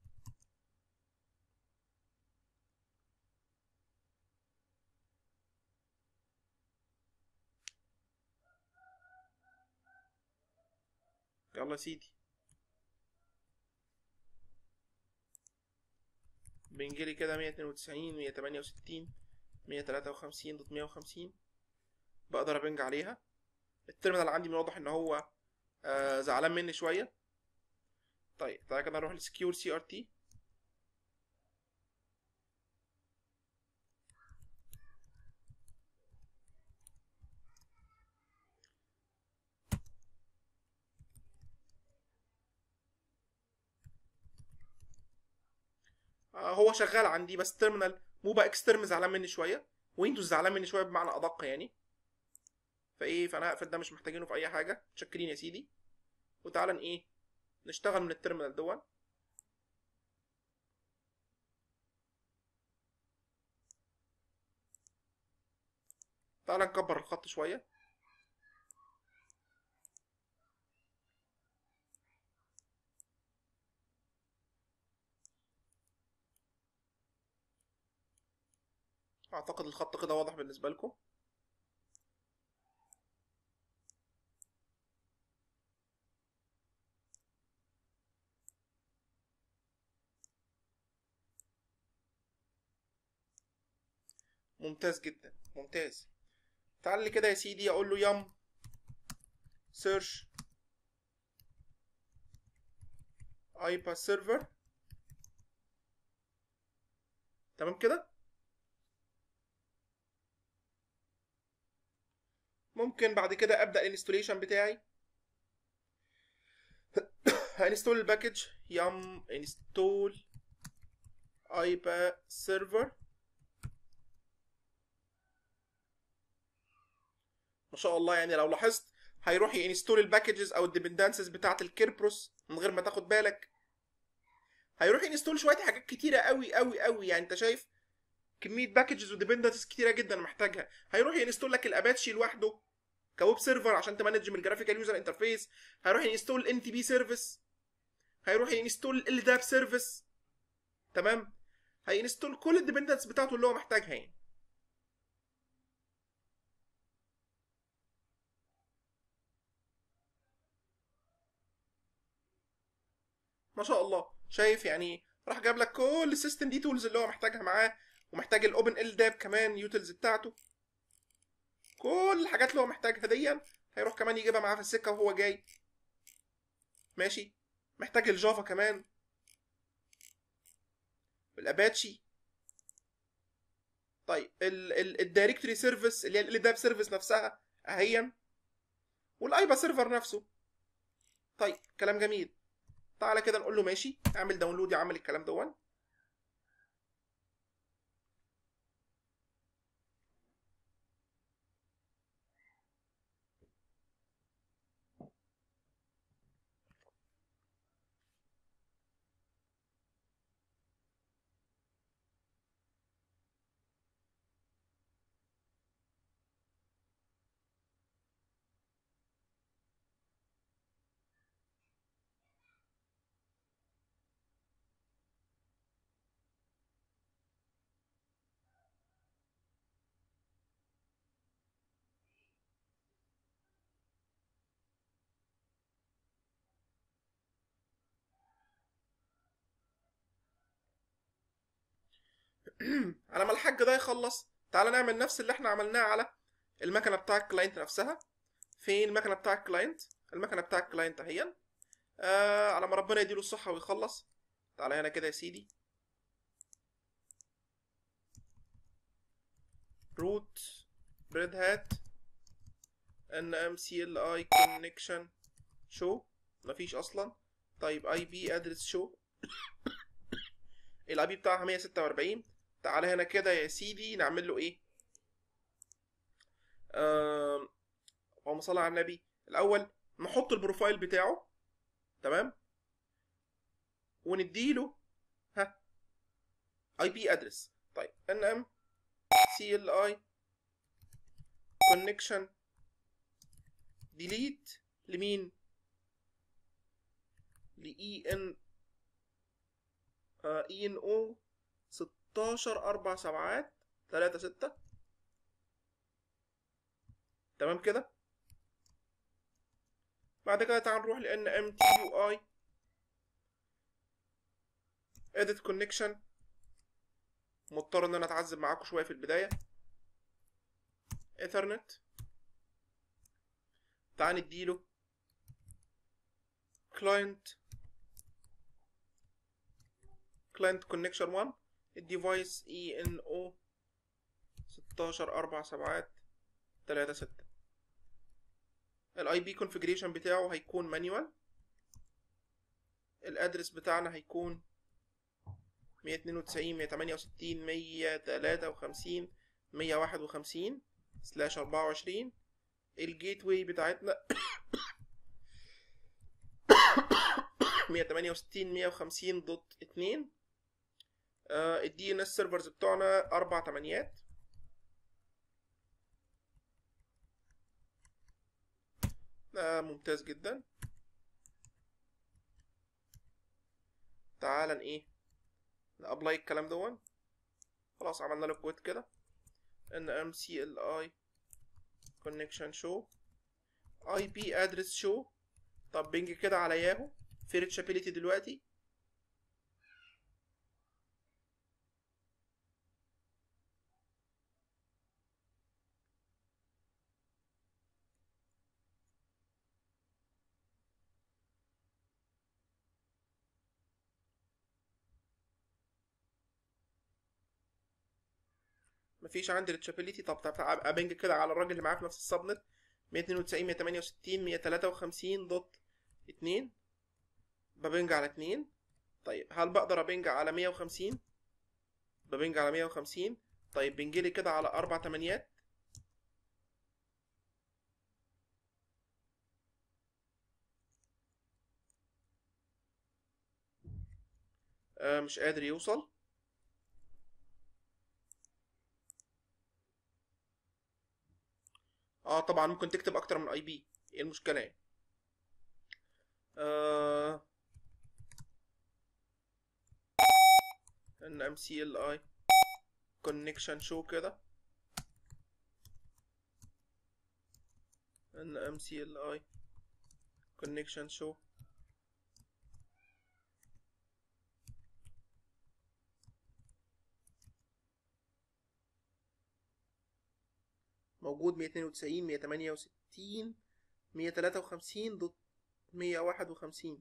يلا يا سيدي، بنجري كده 192 168 153 دوت 150. بقدر ابنج عليها. التيرمينال عندي من واضح ان هو زعلان مني شويه. طيب تعالى كده نروح لسكيور سي ار تي. هو شغال عندي، بس التيرمينال مو بقى اكسترم زعلان مني شويه، ويندوز زعلان مني شويه بمعنى ادق يعني. فانا هقفل ده، مش محتاجينه في اي حاجه. متشكرين يا سيدي. وتعالى نشتغل من التيرمينال دون. تعالى نكبر الخط شويه. اعتقد الخط كده واضح بالنسبه لكم. ممتاز جدا، ممتاز. تعال لي كده يا سيدي اقول له يم سيرش ايبا سيرفر. تمام كده. ممكن بعد كده ابدا الانستوليشن بتاعي. هانستول الباكج يم انستول ايبا سيرفر. ما شاء الله، يعني لو لاحظت هيروح ينستول الباكجز او الديبندنسز بتاعه الكيربروس من غير ما تاخد بالك. هيروح ينستول شويه حاجات كتيره قوي قوي قوي، يعني انت شايف كميه باكجز وديبندنسز كتيره جدا محتاجها. هيروح ينستول لك الاباتشي لوحده كويب سيرفر عشان تمانج من الجرافيكال يوزر انترفيس. هيروح ينستول ان تي بي سيرفيس. هيروح ينستول ال داب سيرفيس. تمام. هينستول كل الديبندنس بتاعته اللي هو محتاجها يعني. ما شاء الله، شايف يعني راح جاب لك كل السيستم دي تولز اللي هو محتاجها معاه، ومحتاج الاوبن ال داب كمان يوتلز بتاعته. كل الحاجات اللي هو محتاجها دي هيروح كمان يجيبها معاه في السكه وهو جاي. ماشي. محتاج الجافا كمان، الاباتشي. طيب الدايركتوري سيرفيس اللي هي ال داب سيرفيس نفسها اهيا، والايبا سيرفر نفسه. طيب كلام جميل. تعالى كده نقول له ماشي اعمل داونلود يا عم الكلام دون. على ما الحاج ده يخلص، تعالى نعمل نفس اللي احنا عملناه على المكنه بتاع الكلاينت نفسها. فين المكنه بتاع الكلاينت؟ المكنه بتاع الكلاينت اهي. على ما ربنا يديله الصحه ويخلص. تعالى هنا كده يا سيدي. root red hat nmcli connection show مفيش اصلا. طيب اي بي ادرس شو الاي بي بتاعها 146. تعالى هنا كده يا سيدي نعمل له ايه؟ اللهم صل على النبي. الاول نحط البروفايل بتاعه، تمام، ونديله اي بي ادرس. طيب ان ام سي ال اي كونكشن ديليت لمين؟ لاي ان اي ان او 16 4 7 3 6. تمام كده. بعد كده تعال نروح لان ام تي يو اي edit connection. مضطر ان انا اتعذب معاكم شويه في البدايه. ايثرنت. تعال نديله client connection 1 الديفايس اي ان او 16 4 7 3 6. الاي بي كونفيجريشن بتاعه هيكون مانيوال. الادرس بتاعنا هيكون 192 168 153 151 سلاش 24. الجيت واي بتاعتنا 168 150 دوت 2. الدي ان اس سيرفرز بتوعنا 4 تمانيات. ممتاز جدا. تعالى ايه نابلاي الكلام دون. خلاص عملنا له كويت كده. ان ام سي ال اي كونكشن شو اي بي ادرس شو. طب بنج كده على ياهو في ريتشابيليتي دلوقتي. مفيش عندي ريتشابيليتي. طب ابنج كده على الراجل اللي معاه في نفس السبنت 192 168 153 دوت 2. ببنج على 2. طيب هل بقدر ابنج على 150؟ ببنج على 150. طيب بنجلي كده على 4 تمانيات. مش قادر يوصل. طبعا ممكن تكتب اكتر من اي بي. ايه المشكله يعني؟ ان ام سي ال اي كونكشن شو كده. ان ام سي ال اي كونكشن شو. موجود 192 168 153 دوت 151.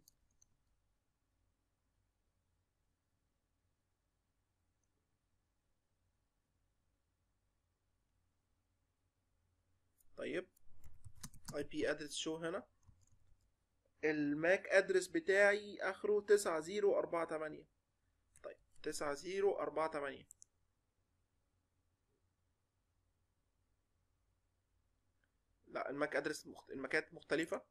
طيب اي بي ادرس شو هنا. الماك ادرس بتاعي اخره 9048. طيب 9048. لا الماك ادرس الماكات مختلفة.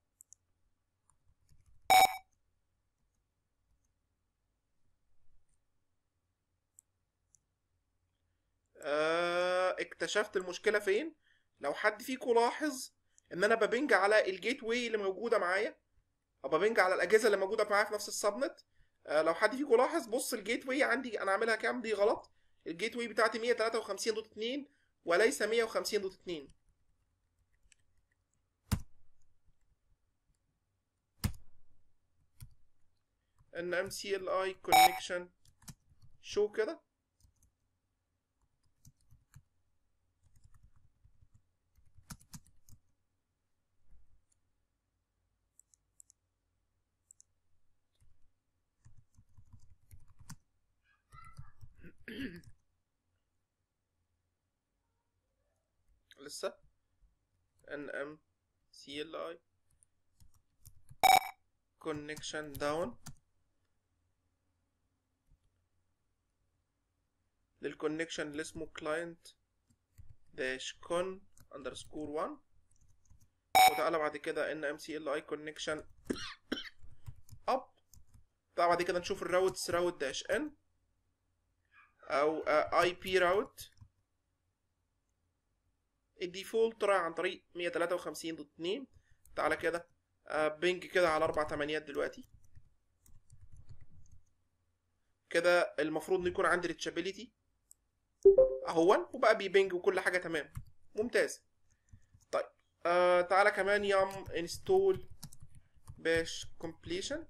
اكتشفت المشكلة فين. لو حد فيكم لاحظ ان انا ببنج على الجيت واي اللي موجودة معايا، او ببنج على الاجهزة اللي موجودة معايا في نفس السبنت. لو حد فيكم لاحظ، بص الجيت واي عندي انا عاملها كام دي غلط. الجيت واي بتاعتي 153.2 وليس 150.2. ان ام سي ال اي كونكشن شو كده. لسه nmcli connection down للكونكشن اللي اسمه client dash con underscore 1. وتعالى بعد كده nmcli connection up. تعالى بعد كده نشوف الراوتس راوت داش n او IP راوت. الديفولت رايح عن طريق 153.2. تعالى كده بينج كده على 4 تمانيات دلوقتي كده. المفروض يكون عندي ريتشابيليتي اهون، وبقى بيبنج وكل حاجه تمام ممتاز. طيب تعالى كمان يم انستول باش كومبليشن.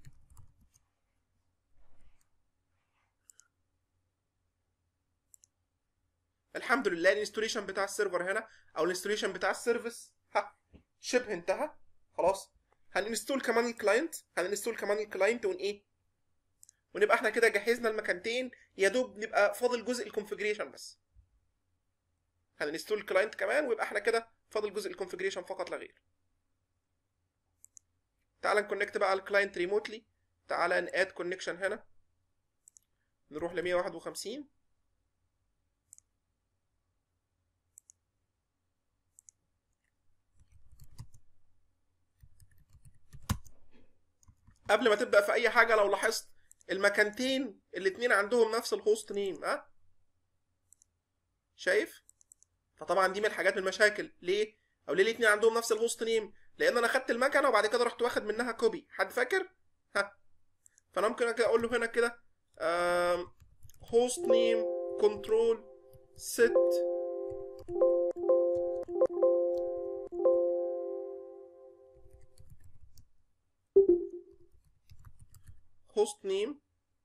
الحمد لله الانستوليشن بتاع السيرفر هنا او الانستوليشن بتاع السيرفيس شبه انتهى خلاص. هننستول كمان الكلاينت ون ايه، ونبقى احنا كده جهزنا المكانتين، يا دوب نبقى فاضل جزء الكونفيجريشن بس. هننستول الكلاينت كمان ويبقى احنا كده فاضل جزء الكونفيجريشن فقط لا غير. تعال نكونكت بقى على الكلاينت ريموتلي. تعال ناد كونكشن هنا، نروح ل 151. قبل ما تبدا في اي حاجه لو لاحظت المكانتين الاثنين عندهم نفس الهوست نيم شايف؟ فطبعا دي من الحاجات من المشاكل. ليه؟ او ليه الاثنين عندهم نفس الهوست نيم؟ لان انا خدت المكنه وبعد كده رحت واخد منها كوبي. حد فاكر؟ فانا ممكن كده اقول له هنا كده هوست نيم كنترول ست host name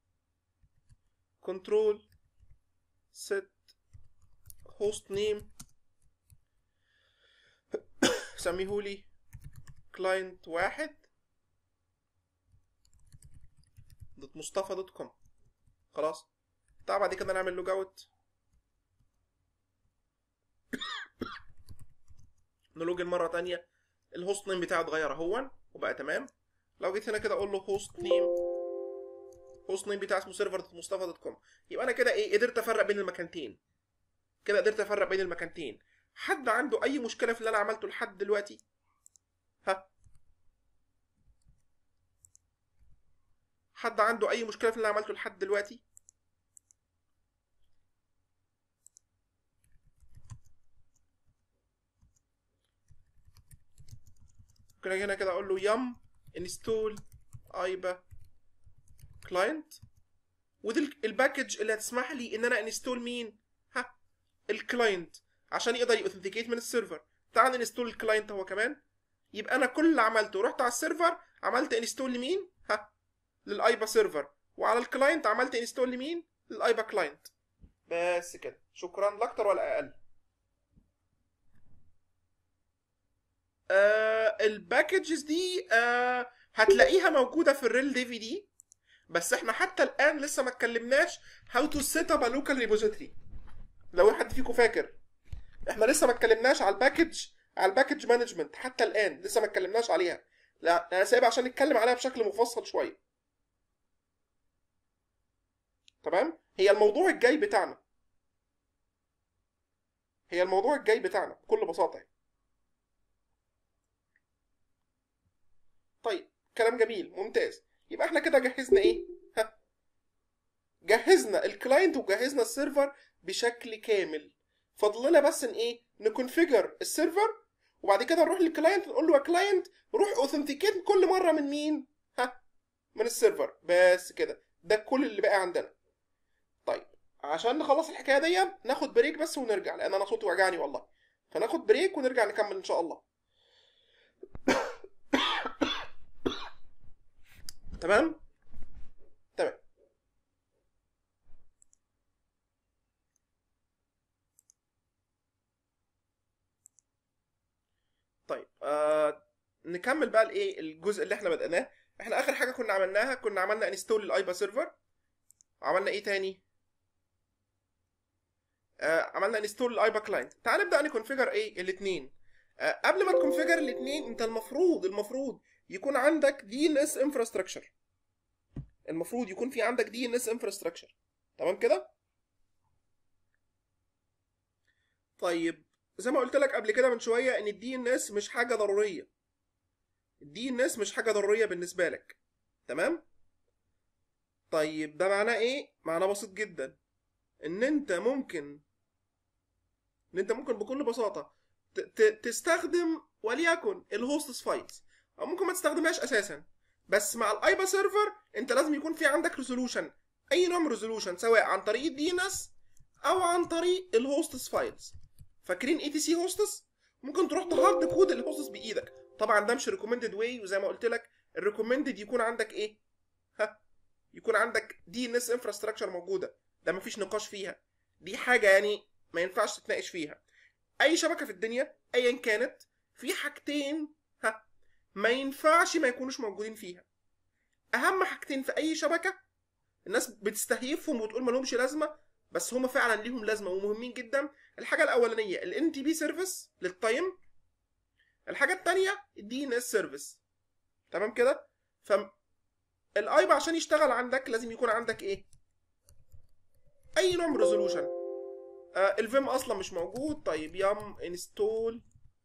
control set host name سميهولي client 1.mustafa.com. خلاص. تعال بعد كده نعمل لوج اوت، نلوجن مرة تانية. الهوست نيم بتاعه اتغير اهون وبقى تمام. لو جيت هنا كده اقول له هوست نيم بتاع اسمه server.mustafa.com، يبقى انا كده ايه، قدرت افرق بين المكانتين. حد عنده اي مشكله في اللي انا عملته لحد دلوقتي؟ حد عنده اي مشكله في اللي انا عملته لحد دلوقتي؟ ممكن اجي هنا كده اقول له يم انستول ايبا كلاينت، ودي الباكج اللي هتسمح لي ان انا انستول مين؟ الكلاينت، عشان يقدر يوثنتيكيت من السيرفر. تعال انستول الكلاينت هو كمان. يبقى انا كل اللي عملته رحت على السيرفر عملت انستول لمين؟ للايبا سيرفر، وعلى الكلاينت عملت انستول لمين؟ للايبا كلاينت. بس كده، شكرا، لا اكتر ولا اقل. الباكجز دي هتلاقيها موجوده في الريل دي في دي، بس احنا حتى الان لسه ما اتكلمناش هاو تو سيت اب ا لوكال ريبوزيتوري. لو حد فيكم فاكر، احنا لسه ما اتكلمناش على الباكج مانجمنت حتى الان، لسه ما اتكلمناش عليها. لا انا سايبها عشان نتكلم عليها بشكل مفصل شويه. تمام؟ هي الموضوع الجاي بتاعنا بكل بساطه. طيب كلام جميل ممتاز. يبقى احنا كده جهزنا ايه؟ جهزنا الكلاينت وجهزنا السيرفر بشكل كامل. فاضل لنا بس ان ايه، نكونفيجر السيرفر، وبعد كده نروح للكلاينت نقول له يا كلاينت روح اوثنتيكيت كل مره من مين؟ من السيرفر. بس كده، ده كل اللي بقى عندنا. طيب عشان نخلص الحكايه دي ناخد بريك بس ونرجع، لان انا صوتي وجعني والله. فناخد بريك ونرجع نكمل ان شاء الله. تمام. طيب نكمل بقى الايه، الجزء اللي احنا بدأناه. احنا اخر حاجه كنا عملنا انستول الايبا سيرفر. عملنا ايه تاني؟ عملنا انستول الايبا كلاينت. تعال نبدا نكونفيجر ايه الاثنين. قبل ما تكونفيجر الاثنين انت المفروض يكون عندك دي ان اس انفراستراكشر. المفروض يكون في عندك دي ان اس انفراستراكشر. تمام كده؟ طيب زي ما قلت لك قبل كده من شويه ان الدي ان اس مش حاجه ضروريه. الدي ان اس مش حاجه ضروريه بالنسبه لك. تمام؟ طيب ده معناه ايه؟ معناه بسيط جدا. ان انت ممكن بكل بساطه تستخدم وليكن الهوستس فايلز، او ممكن ما تستخدمهاش اساسا. بس مع الايبا سيرفر انت لازم يكون في عندك ريزولوشن، اي نوع من ريزولوشن، سواء عن طريق الدي ان اس او عن طريق الهوستس فايلز. فاكرين اي تي سي هوستس؟ ممكن تروح تهارد كود الهوستس بايدك. طبعا ده مش ريكومندد واي، وزي ما قلت لك الريكومندد يكون عندك ايه؟ يكون عندك دي ان اس انفراستراكشر موجوده. ده مفيش نقاش فيها، دي حاجه يعني ما ينفعش تتناقش فيها. اي شبكه في الدنيا ايا كانت، في حاجتين ما ينفعش ما يكونوش موجودين فيها. اهم حاجتين في اي شبكه الناس بتستهيفهم وتقول ما لهمش لازمه، بس هم فعلا ليهم لازمه ومهمين جدا. الحاجه الاولانيه الان تي بي سيرفيس للتايم. الحاجه الثانيه الدي ان اس سيرفيس. تمام كده؟ فالايبا عشان يشتغل عندك لازم يكون عندك ايه؟ اي نوع من ريزولوشن. الفيم اصلا مش موجود. طيب يم انستول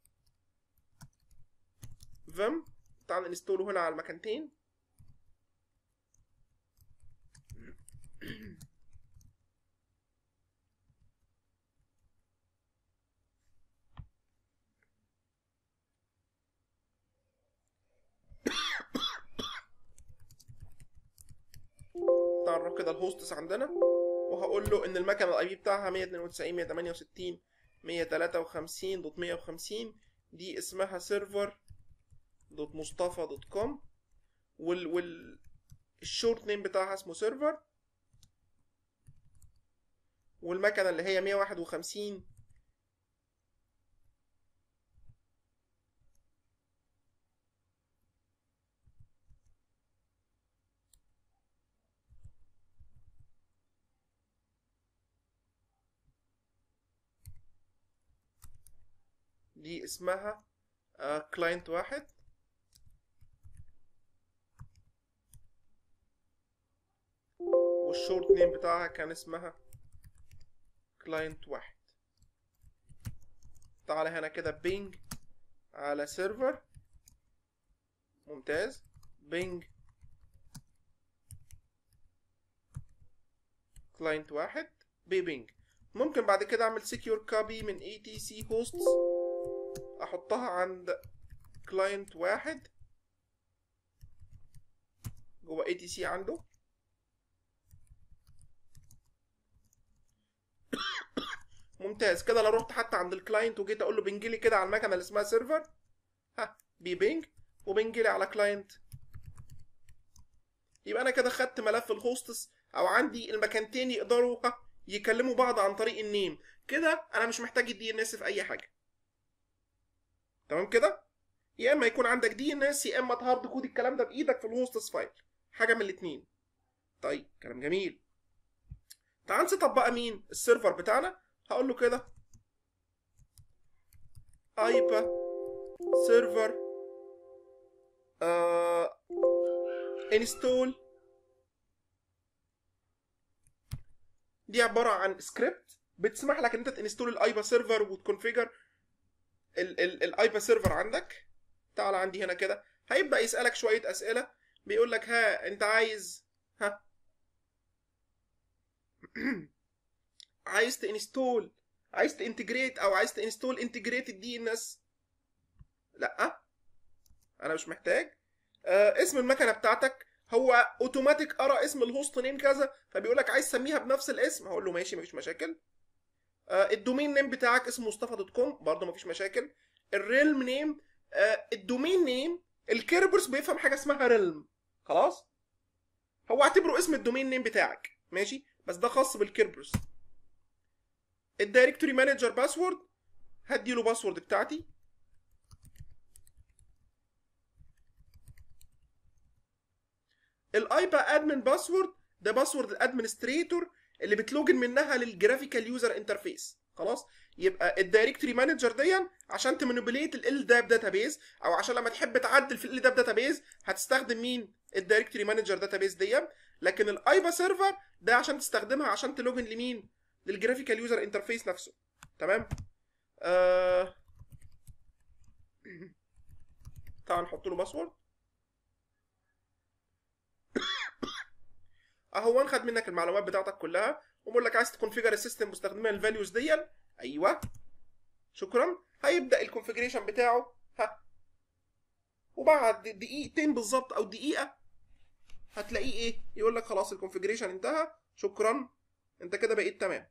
فيم. تعال انستوله هنا على المكانتين. تعال نروح كده الهوستس عندنا، وهقول له ان المكنه الاي بي بتاعها 192 168 153 دوت 150. دي اسمها سيرفر دوت مصطفى دوت كوم، الشورت نيم بتاعها اسمه سيرفر، والمكنه اللي هي 151 دي اسمها كلاينت واحد، والشورت نيم بتاعها كان اسمها كلاينت واحد. تعالى هنا كده بينج على سيرفر. ممتاز. بينج كلاينت واحد بينج. ممكن بعد كده اعمل سكيور كوبي من اي تي سي هوستس احطها عند كلاينت واحد جوه اي تي سي عنده. ممتاز كده. لو رحت حتى عند الكلاينت وجيت اقول له بنجلي كده على المكنه اللي اسمها سيرفر، بينج وبنجلي على كلاينت، يبقى انا كده خدت ملف الهوستس، او عندي المكانتين يقدروا يكلموا بعض عن طريق النيم. كده انا مش محتاج الدي ان اس في اي حاجه. تمام كده؟ يا اما يكون عندك دي ان اس، يا اما تهارد كود الكلام ده بايدك في الهوستس فايل. حاجه من الاثنين. طيب كلام جميل. تعال نسيطب بقى مين السيرفر بتاعنا. هقول له كده ايبا سيرفر انستول. دي عباره عن سكريبت بتسمح لك ان انت تنستول الايبا سيرفر وتكونفيجر الايبا سيرفر عندك. تعال عندي هنا كده، هيبدا يسالك شويه اسئله. بيقول لك انت عايز عايز تنستول، عايز تانتجريت، او عايز تنستول انتجريتد دي ان اس؟ لا انا مش محتاج. اسم المكنه بتاعتك هو اوتوماتيك قرا اسم الهوست نيم كذا، فبيقول لك عايز تسميها بنفس الاسم. هقول له ماشي مفيش مشاكل. الدومين نيم بتاعك اسمه مصطفى دوت كوم، برضه مفيش مشاكل. الريلم نيم، الدومين نيم، الكيربرس بيفهم حاجه اسمها ريلم. خلاص، هو اعتبره اسم الدومين نيم بتاعك ماشي، بس ده خاص بالكيربرس. الدايركتوري مانجر باسورد، هدي له باسورد بتاعتي. الايبا ادمن باسورد، ده باسورد الادمنستريتور اللي بتلوجن منها للجرافيكال يوزر انترفيس. خلاص، يبقى الدايركتوري مانجر دي عشان تمانيبيليت ال داب داتابيز، او عشان لما تحب تعدل في ال داب داتابيز هتستخدم مين؟ الدايركتوري مانجر داتابيز دي. لكن الايبا سيرفر ده عشان تستخدمها عشان تلوجن لمين؟ للجرافيكال يوزر انترفيس نفسه. تمام. تعال نحط له باسورد. اهو خد منك المعلومات بتاعتك كلها وبقول لك عايز تكونفيجر السيستم مستخدما الفاليوز دي. ايوه شكرا. هيبدا الكونفيجريشن بتاعه. وبعد دقيقتين بالظبط او دقيقه هتلاقيه ايه؟ يقول لك خلاص الكونفيجريشن انتهى، شكرا انت كده بقيت تمام.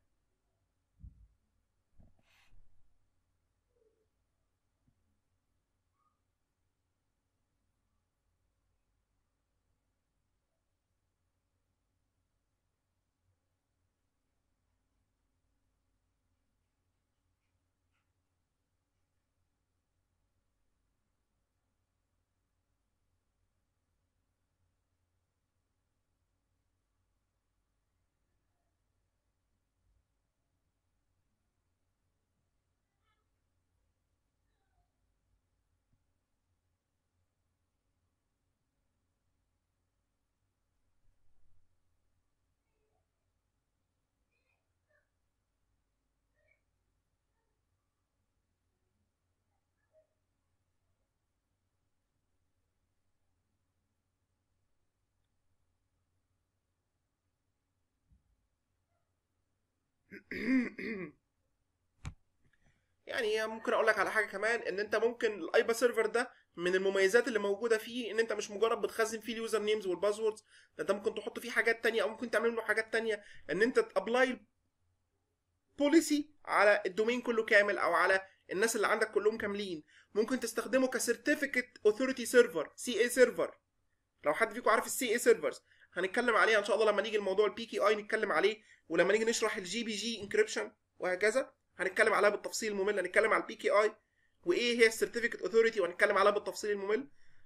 يعني ممكن اقول لك على حاجه كمان، ان انت ممكن الايبا سيرفر ده من المميزات اللي موجوده فيه ان انت مش مجرد بتخزن فيه اليوزر نيمز والباسوردز، ده انت ممكن تحط فيه حاجات تانية او ممكن تعمل له حاجات تانية، ان انت تابلاي بوليسي على الدومين كله كامل او على الناس اللي عندك كلهم كاملين. ممكن تستخدمه كسيرتيفيكت اوثوريتي سيرفر، سي اي سيرفر. لو حد فيكم عارف السي اي سيرفرز هنتكلم عليها ان شاء الله لما نيجي الموضوع البي كي اي نتكلم عليه، ولما نيجي نشرح الجي بي جي انكريبشن وهكذا هنتكلم عليها بالتفصيل الممل. هنتكلم على البي كي اي وايه هي السيرتيفيكت اوثوريتي وهنتكلم عليها بالتفصيل الممل.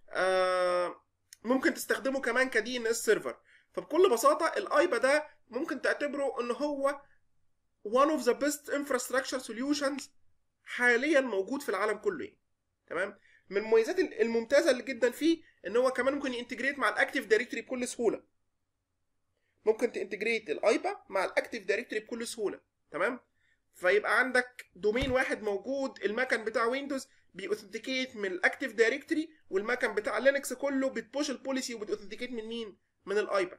ممكن تستخدمه كمان كدي ان اس سيرفر. فبكل بساطه الايبا ده ممكن تعتبره ان هو one of the best infrastructure solutions حاليا موجود في العالم كله يعني. تمام. من المميزات الممتازه اللي جدا فيه ان هو كمان ممكن ينتجريت مع الاكتيف دايركتوري بكل سهوله. ممكن تنتجريت الايبا مع الاكتيف دايركتوري بكل سهوله. تمام. فيبقى عندك دومين واحد موجود، المكن بتاع ويندوز بيأوثنتيكيت من الاكتيف دايركتوري، والمكن بتاع لينكس كله بتبوش البوليسي وبتأوثنتيكيت من مين؟ من الايبا.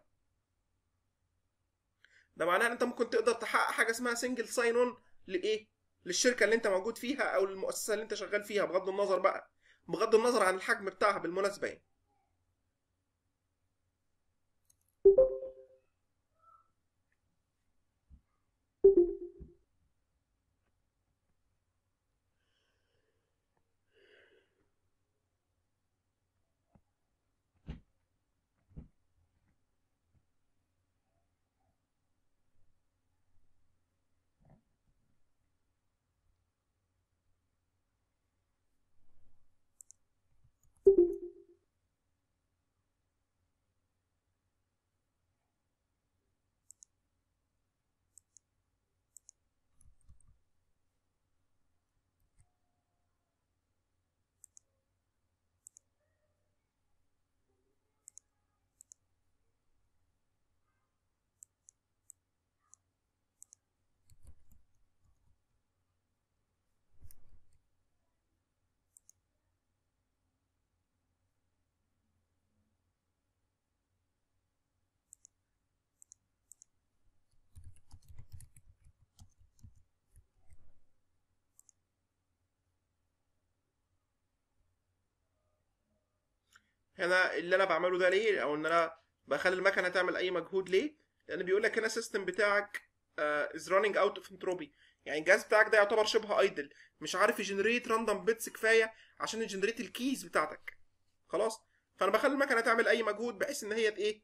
ده معناه ان انت ممكن تقدر تحقق حاجه اسمها سنجل ساين اون لايه؟ للشركه اللي انت موجود فيها او المؤسسه اللي انت شغال فيها، بغض النظر بقى، بغض النظر عن الحجم بتاعها بالمناسبه يعني. هنا اللي انا بعمله ده ليه، او ان انا بخلي المكنه تعمل اي مجهود ليه؟ لان بيقول لك هنا السيستم بتاعك از راننج اوت اوف انتروبي، يعني الجهاز بتاعك ده يعتبر شبه ايدل، مش عارف يجنريت راندوم بيتس كفايه عشان يجنريت الكيز بتاعتك. خلاص. فانا بخلي المكنه تعمل اي مجهود بحيث ان هي ايه؟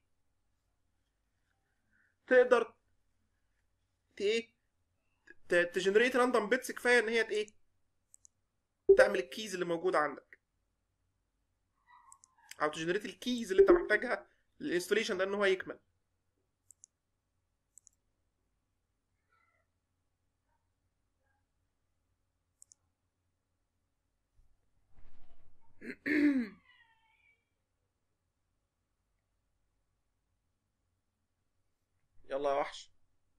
تقدر ايه؟ تجنريت راندوم بيتس كفايه ان هي ايه؟ تعمل الكيز اللي موجوده عندك، او تجنريت الكيز اللي انت محتاجها للانستوليشن ده ان هو يكمل. يلا يا وحش.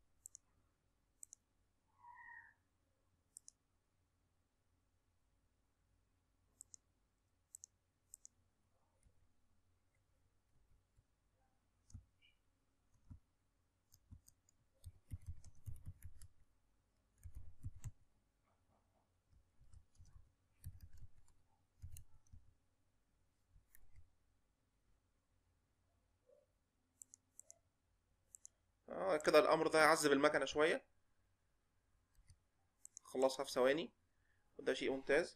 كده الامر ده هيعذب المكنه شويه، خلصها في ثواني، وده شيء ممتاز.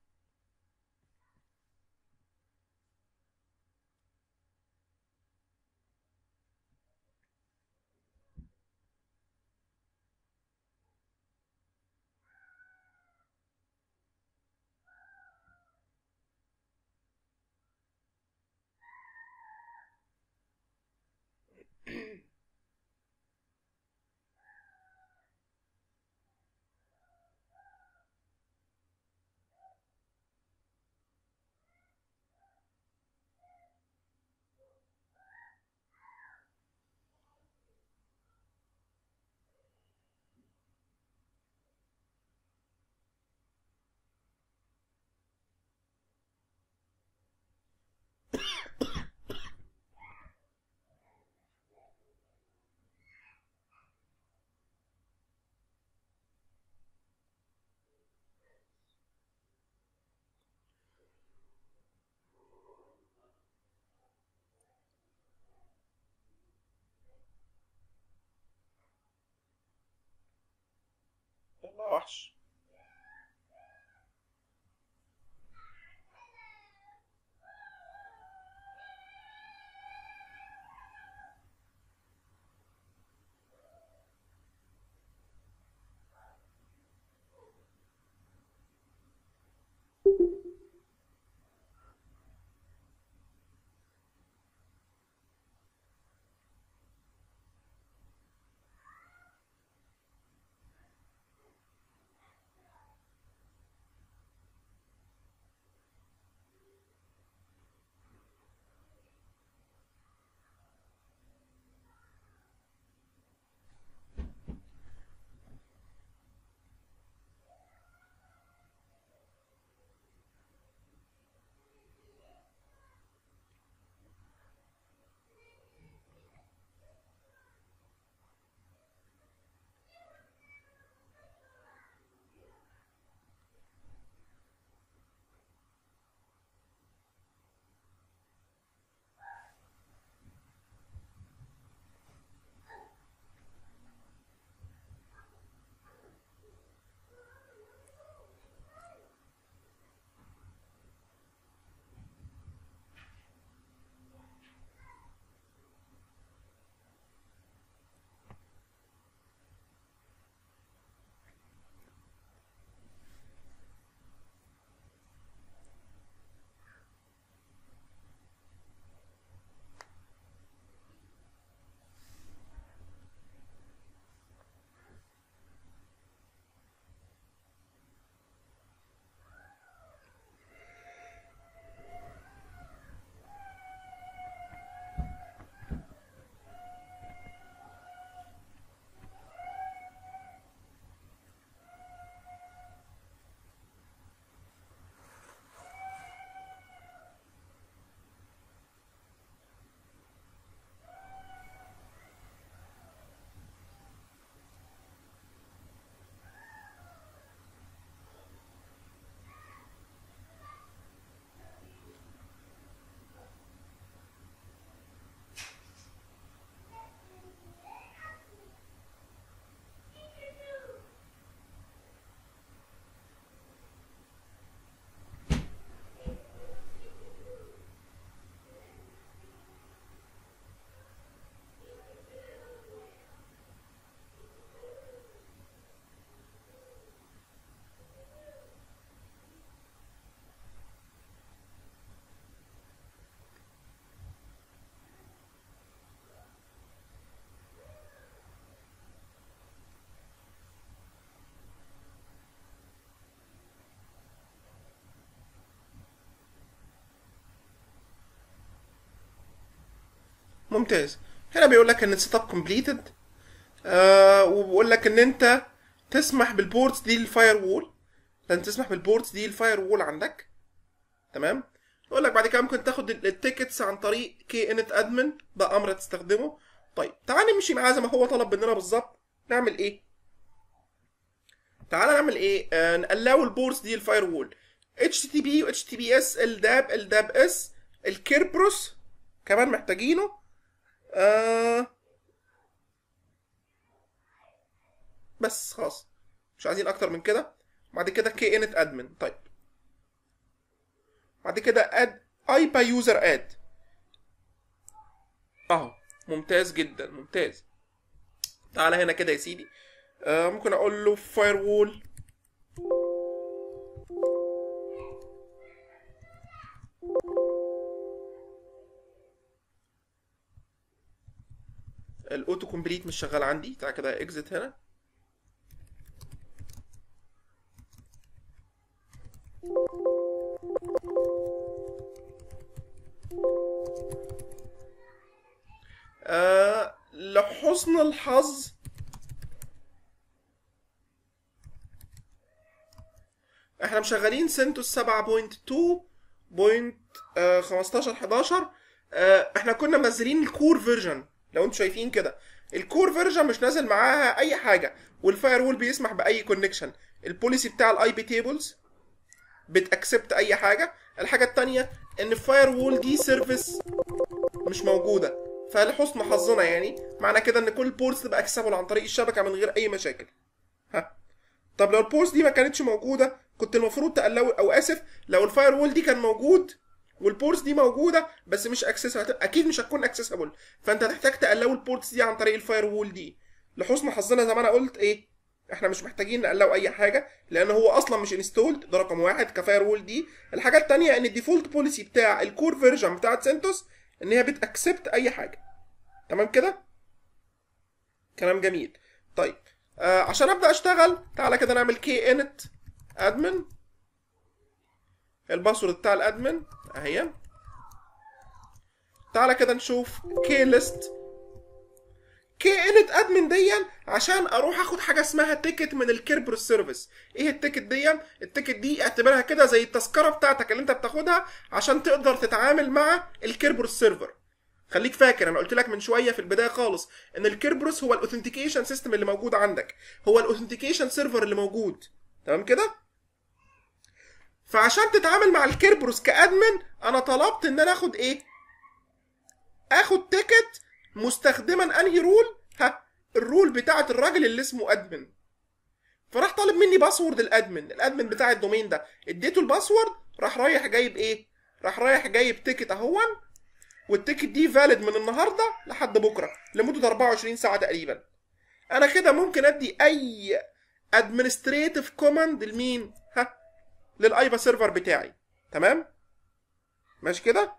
يلا يا وحش. ممتاز. هنا بيقول لك ان السيت اب كومبليتد، وبيقول لك ان انت تسمح بالبورتس دي للفاير وول، لازم تسمح بالبورتس دي للفاير وول عندك. تمام. يقول لك بعد كده ممكن تاخد التيكتس عن طريق كي انت ادمن، ده امر تستخدمه. طيب تعال نمشي معاه زي ما هو طلب مننا بالظبط. نعمل ايه؟ تعال نعمل ايه؟ نقلاو البورتس دي الفاير وول، اتش تي تي بي و اتش تي بي اس، الداب اس، الكيربروس كمان محتاجينه. بس خلاص، مش عايزين اكتر من كده. بعد كده كي انت ادمن. طيب بعد كده اد ايبا يوزر اد اهو. ممتاز جدا، ممتاز. تعالى هنا كده يا سيدي، ممكن اقول له فاير وول الاوتو كومبليت مش شغال عندي. تعالى كده اكزت هنا. لحسن الحظ احنا مشغلين سنتوس 7.2.15.11. احنا كنا منزلين الكور فيرجن، لو انتوا شايفين كده الكور فيرجن مش نازل معاها اي حاجه، والفاير وول بيسمح باي كونكشن. البوليسي بتاع الاي بي تيبلز بتاكسبت اي حاجه. الحاجه الثانيه ان الفاير وول دي سيرفيس مش موجوده، فلحسن حظنا يعني معنى كده ان كل البورتس تبقى اكسبل عن طريق الشبكه من غير اي مشاكل. ها، طب لو البورتس دي ما كانتش موجوده كنت المفروض تقلو، او اسف لو الفاير وول دي كان موجود والبورتس دي موجوده بس مش اكسسبل، اكيد مش هتكون اكسسبل، فانت هتحتاج تقلو البورتس دي عن طريق الفاير وول دي. لحسن حظنا زي ما انا قلت ايه، احنا مش محتاجين نقلو اي حاجه لان هو اصلا مش انستولد، ده رقم واحد كفاير وول دي. الحاجه الثانيه ان الديفولت بوليسي بتاع الكور فيرجن بتاعت سنتوس ان هي بتاكسبت اي حاجه. تمام كده، كلام جميل. طيب عشان ابدا اشتغل تعالى كده نعمل كي انت ادمن، الباسورد بتاع الادمن اهي. تعالى كده نشوف كي ليست. كي انت ادمن دي عشان اروح اخد حاجه اسمها تيكت من الكيربروس سيرفيس. ايه التيكت دي؟ التيكت دي اعتبرها كده زي التذكره بتاعتك اللي انت بتاخدها عشان تقدر تتعامل مع الكيربروس سيرفر. خليك فاكر انا قلت لك من شويه في البدايه خالص ان الكيربروس هو الاوثنتيكيشن سيستم اللي موجود عندك، هو الاوثنتيكيشن سيرفر اللي موجود. تمام كده؟ فعشان تتعامل مع الكيربروس كادمن انا طلبت ان انا اخد ايه؟ اخد تيكت مستخدما انهي رول؟ ها، الرول بتاعت الراجل اللي اسمه ادمن. فراح طالب مني باسورد الادمن بتاع الدومين ده، اديته الباسورد، راح رايح جايب ايه؟ راح رايح جايب تيكت اهون، والتيكت دي فاليد من النهارده لحد بكره لمده 24 ساعه تقريبا. انا كده ممكن ادي اي ادمنستريتيف كوماند لمين؟ ها، للايبا سيرفر بتاعي. تمام؟ ماشي كده؟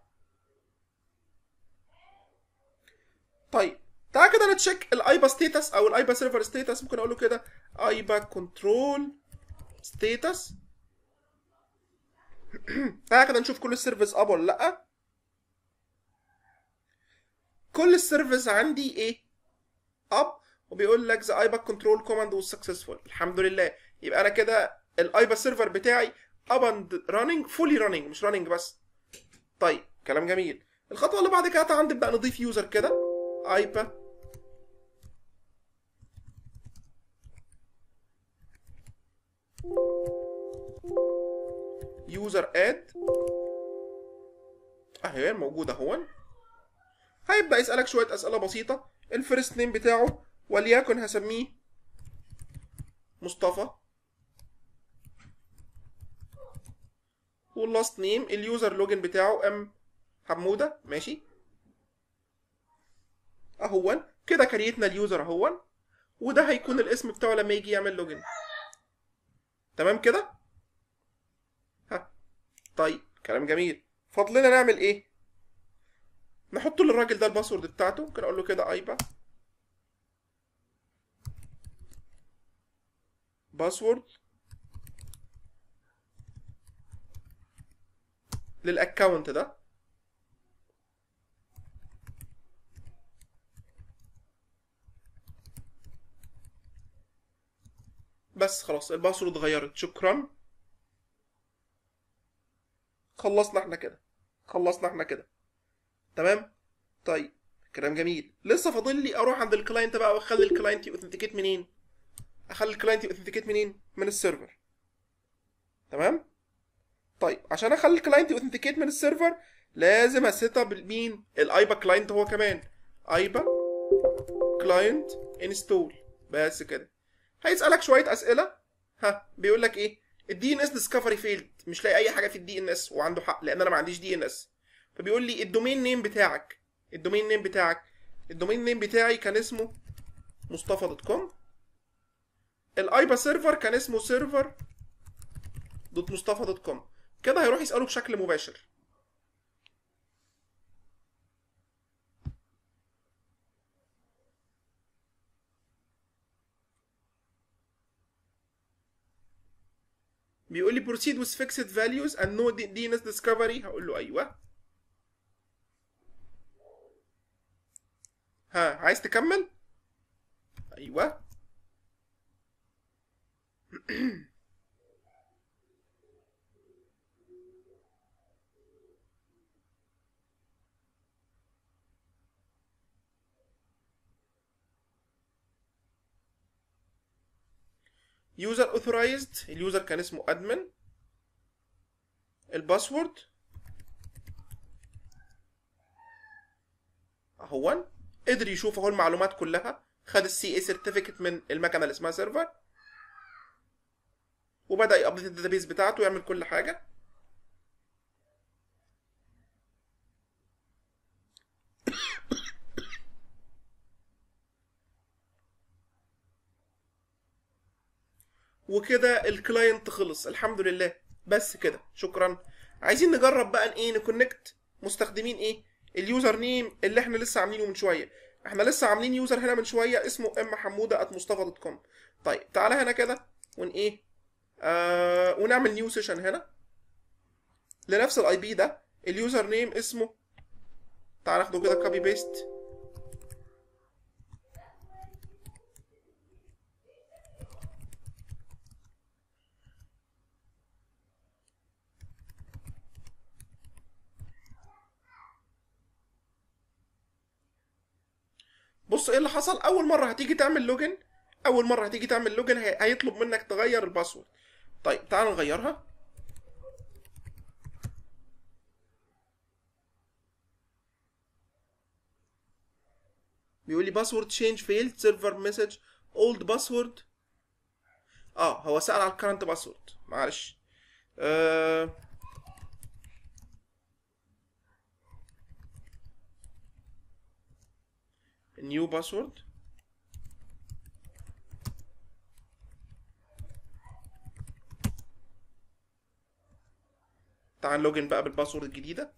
طيب تعال كده نتشيك الايبا ستيتس او الايبا سيرفر ستيتس. ممكن اقول له كده ايبا كنترول ستيتس. تعال كده نشوف كل السيرفيس اب ولا لا. كل السيرفيس عندي ايه؟ اب، وبيقول لك ذا ايبا كنترول كوماند was successful. الحمد لله. يبقى انا كده الايبا سيرفر بتاعي اب اند راننج، فولي راننج مش راننج بس. طيب كلام جميل. الخطوه اللي بعد كده تعال نبدا نضيف يوزر كده. ايبا يوزر اد اهي موجوده اهون. هيبدا يسالك شويه اسئله بسيطه. الفيرست نيم بتاعه وليكن هسميه مصطفى، واللاست نيم اليوزر لوجن بتاعه ام حموده. ماشي اهون كده كريتنا اليوزر اهون، وده هيكون الاسم بتاعه لما يجي يعمل لوجن. تمام كده؟ ها، طيب كلام جميل. فضلنا نعمل ايه؟ نحط للراجل ده الباسورد بتاعته. ممكن اقول له كده ايبا باسورد للاكونت ده. بس خلاص الباسورد اتغيرت. شكرا. خلصنا احنا كده. خلصنا احنا كده. تمام. طيب كلام جميل. لسه فاضل لي اروح عند الكلاينت بقى واخلي الكلاينت يوثنتيكيت منين؟ اخلي الكلاينت يوثنتيكيت منين؟ من السيرفر. تمام. طيب عشان اخلي الكلاينت يوثنتيكيت من السيرفر لازم اسيت اب مين؟ الايبا كلاينت هو كمان. ايبا كلاينت انستول. بس كده. هيسالك شويه اسئله. ها بيقول لك ايه؟ الدي ان اس ديسكفري فيلد، مش لاقي اي حاجه في الدي ان اس، وعنده حق لان انا ما عنديش دي ان اس. فبيقول لي الدومين نيم بتاعك. الدومين نيم بتاعك. الدومين نيم بتاعي كان اسمه مصطفى دوت كوم. الايبا سيرفر كان اسمه سيرفر دوت مصطفى دوت كوم. كده هيروح يساله بشكل مباشر. بيقول لي proceed with fixed values and no DNS discovery. هقول له ايوه. ها عايز تكمل؟ ايوه. user authorized. اليوزر كان اسمه admin. الباسورد اهون. قدر يشوف اهو المعلومات كلها. خد السي اي سيرتيفيكت من المكنه اللي اسمها سيرفر، وبدا يابديت الداتابيز بتاعته ويعمل كل حاجه. وكده الكلاينت خلص الحمد لله. بس كده شكرا. عايزين نجرب بقى ايه نكونكت مستخدمين ايه. اليوزر نيم اللي احنا لسه عاملينه من شويه. احنا لسه عاملين يوزر هنا من شويه اسمه حموده@مصطفى.com. طيب تعالى هنا كده ون ايه ونعمل نيو سيشن هنا لنفس الاي بي ده. اليوزر نيم اسمه، تعالى ناخده كده كوبي بيست. بص ايه اللي حصل. اول مره هتيجي تعمل لوجن، هيطلب منك تغير الباسورد. طيب تعال نغيرها. بيقول لي باسورد تشينج فيلد سيرفر مسج اولد باسورد. هو سأل على الكرنت باسورد. معلش. نيو باسورد. تعال لوجن بقى بالباسورد الجديده.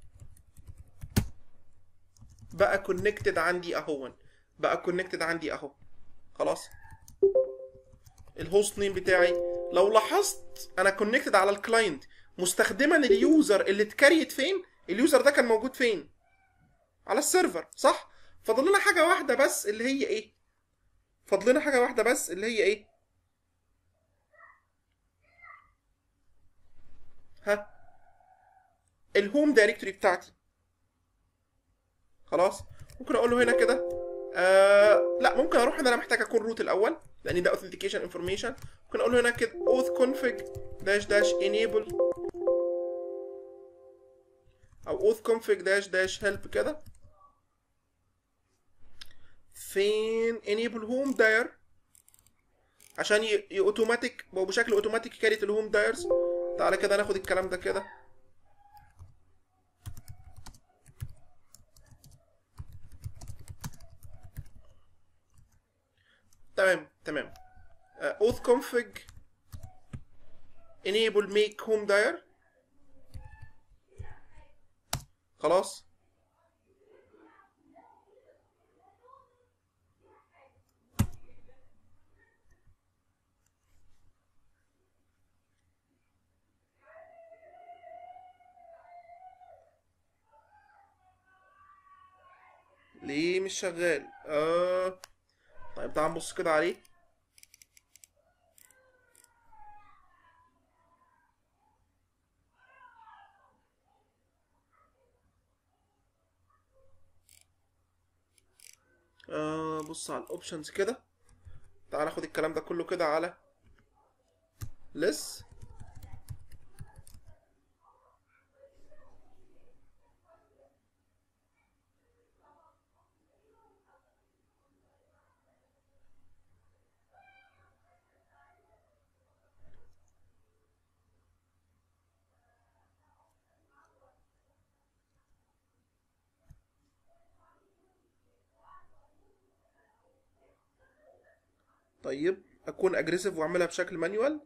بقى كونكتد عندي اهو. خلاص. الهوست نيم بتاعي لو لاحظت انا كونكتد على الكلاينت مستخدما اليوزر اللي اتكريت فين. اليوزر ده كان موجود فين؟ على السيرفر صح. فاضل لنا حاجه واحده بس اللي هي ايه؟ ها الهوم دايركتوري بتاعتي. خلاص. ممكن اقول له هنا كده لا ممكن اروح هنا. انا محتاج اكون روت الاول لان ده authentication information. ممكن اقول له هنا كده auth config -- enable او auth config -- help كده. فين enable home داير عشان اوتوماتيك بشكل اوتوماتيك كاريت الهوم دايرز. تعالى كده ناخد الكلام ده كده. تمام. auth config enable make home داير. خلاص. ليه مش شغال؟ طيب تعال نبص كده عليه. بص على الاوبشنز كده. تعال ناخد الكلام ده كله كده على less. طيب اكون اجريسيف واعملها بشكل مانيوال.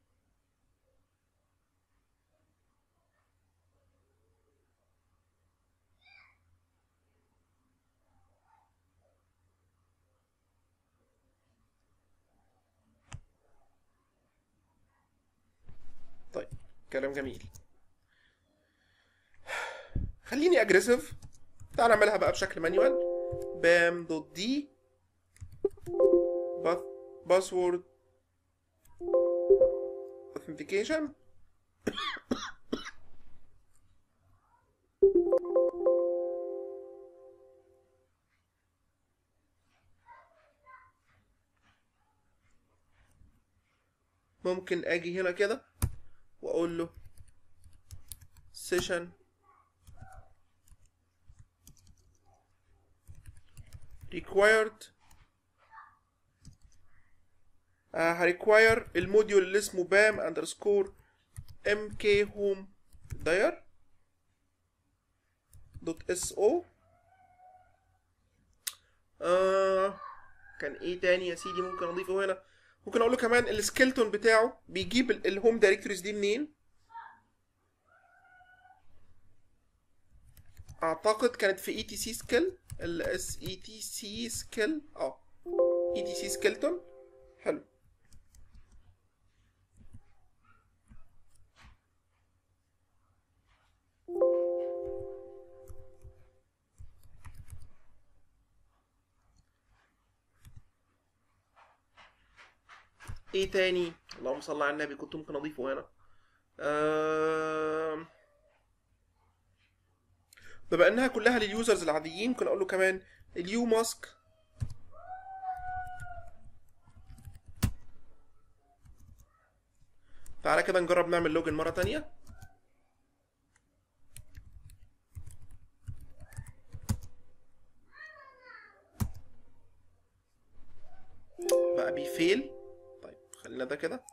طيب كلام جميل. خليني اجريسيف. تعال نعملها بقى بشكل مانيوال. بام دوت دي باسورد authentication. ممكن اجي هنا كده واقول له session required. هريكواير الموديول اللي اسمه بام اندرسكور mk home dir دوت اس او. كان ايه تاني يا سيدي ممكن اضيفه هنا؟ ممكن اقول له كمان السكيلتون بتاعه بيجيب الهوم دايركتوريز دي منين. اعتقد كانت في اي تي سي سكيل الاس اي تي سي سكيل اي تي سي سكيلتون. حلو. ايه تاني؟ اللهم صل على النبي كنت ممكن اضيفه هنا. بما انها كلها لليوزرز العاديين ممكن اقول له كمان اليو ماسك تعالى كده نجرب نعمل لوجن مرة تانية. بقى بيفيل. طيب خلينا ده كده.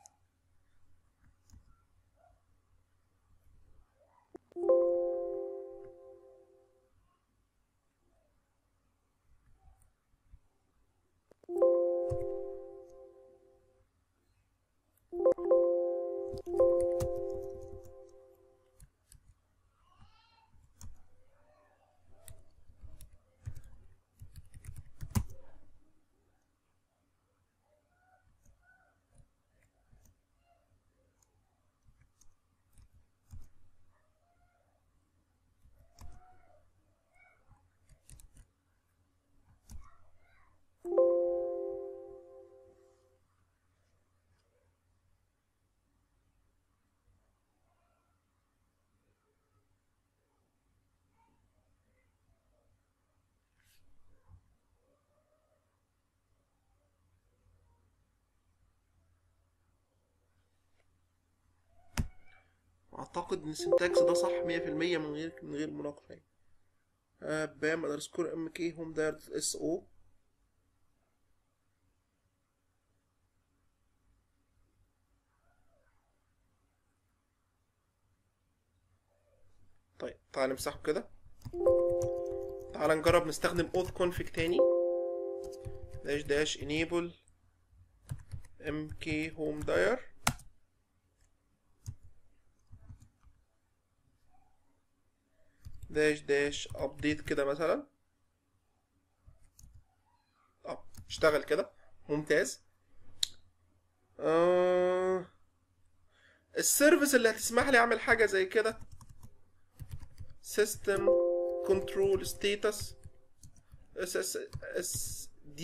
اعتقد ان السنتكس ده صح 100% من غير مناقشه يعني. بام اندرسكور ام كي هوم داير اس او. طيب تعال نمسحه كده. تعال نجرب نستخدم اوث كونفيج تاني. داش enable mk home dir داش ابديت كده مثلا. اشتغل كده ممتاز. السيرفيس اللي هتسمح لي اعمل حاجه زي كده system control status ssd.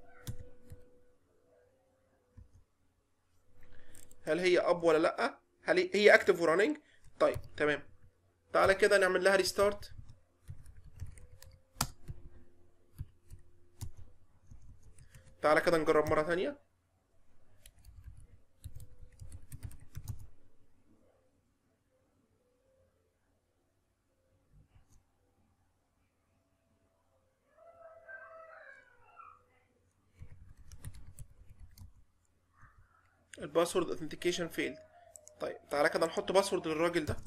هل هي اب ولا لا؟ هل هي اكتف وراننج؟ طيب تمام. تعالى كده نعمل لها ريستارت. تعالى كده نجرب مرة تانية. الباسورد authentication failed. طيب تعالى كده نحط باسورد للراجل ده.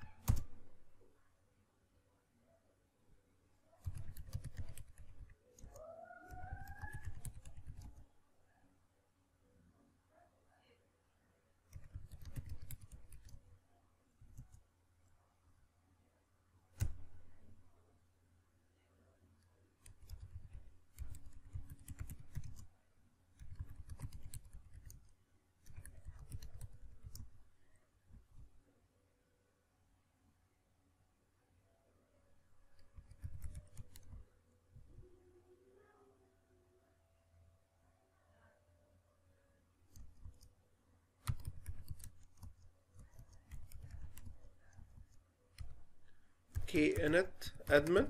init admin.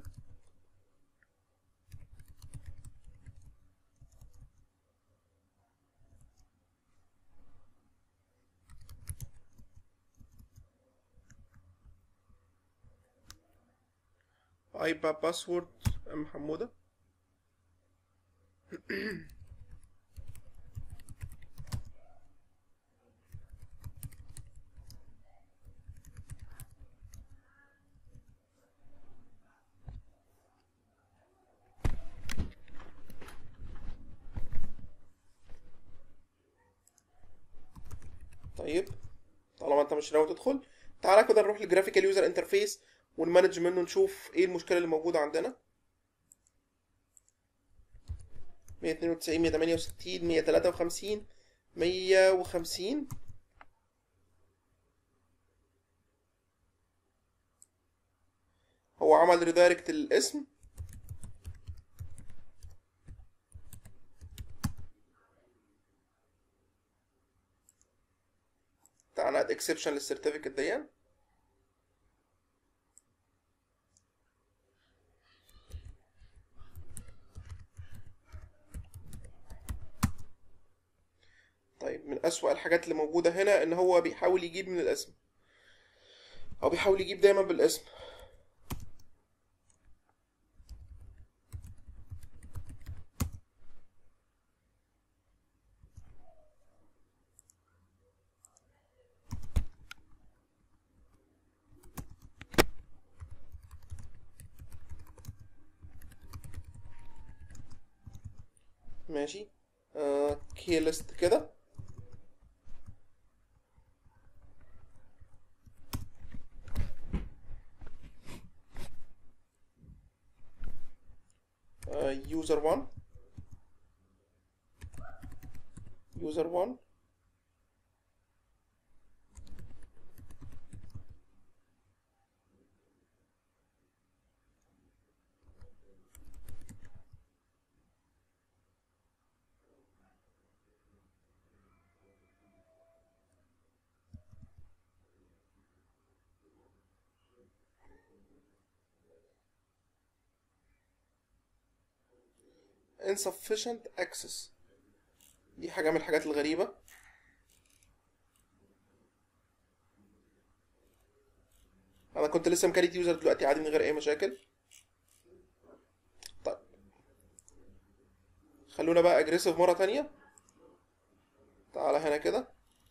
ايبا باسورد ام حموده. طيب طالما انت مش ناوي تدخل، تعالى كده نروح للجرافيكال يوزر انترفيس ونمانج منه، نشوف ايه المشكله اللي موجوده عندنا. 192 168 153 150. هو عمل ريدايركت للاسم. تعالى اد اكسبشن للسيرتيفيكت دي. طيب من اسوأ الحاجات اللي موجودة هنا ان هو بيحاول يجيب من الاسم، او بيحاول يجيب دايما بالاسم. ماشي. كي ليست كده. يوزر 1 يوزر 1 insufficient access. دي حاجة من الحاجات الغريبة. انا كنت لسه مكريت يوزر دلوقتي عادي من غير اي مشاكل. طيب خلونا بقى اجريسيف مرة تانية. تعالى هنا كده.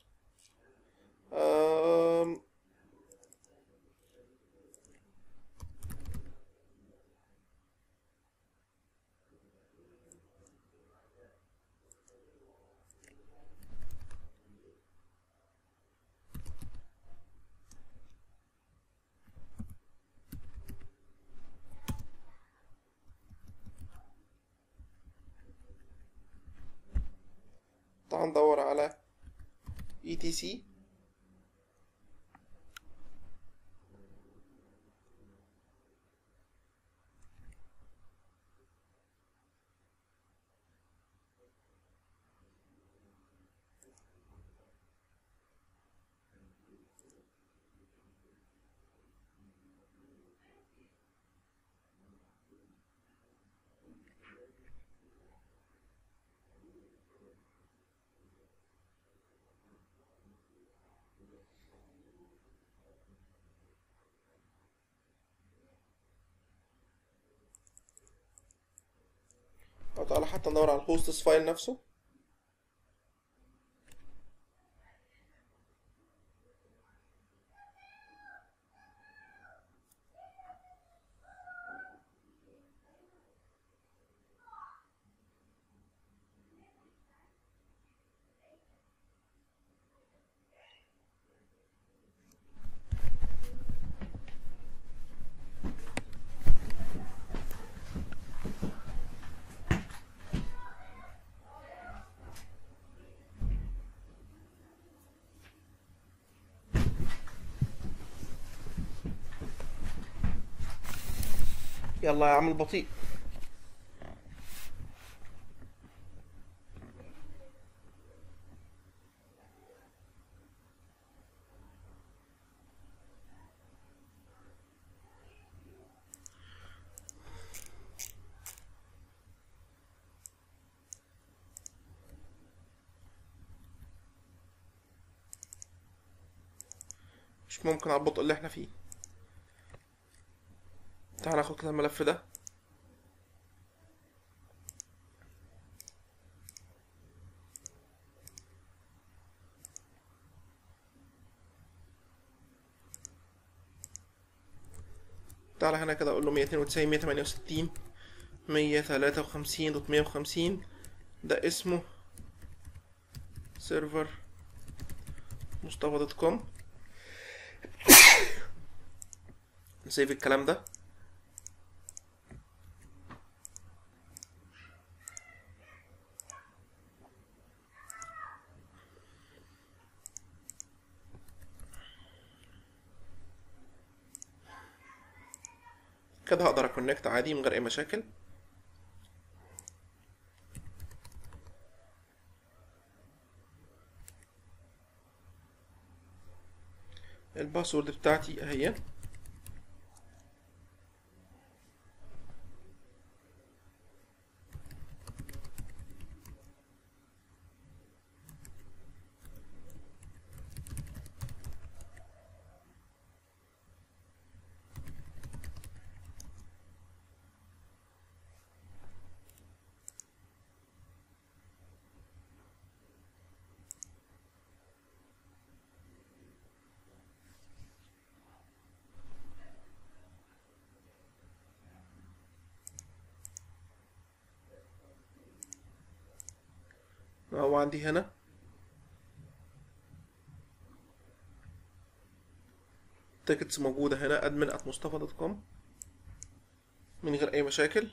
تعال ندور على etc. تعالى حتى ندور على الهوستس فايل نفسه. يلا يا عم البطيء. مش ممكن على البطء اللي احنا فيه. تعال ناخد كده الملف ده. تعالى هنا كده اقول له 192 168 153.150. ده اسمه سيرفر مصطفى دوت كوم. نسيف الكلام ده. كده هقدر اكونكت عادي من غير اي مشاكل. الباسورد بتاعتي اهي. اهو عندي هنا تيكتس موجودة هنا admin@mustafa.com من غير اي مشاكل.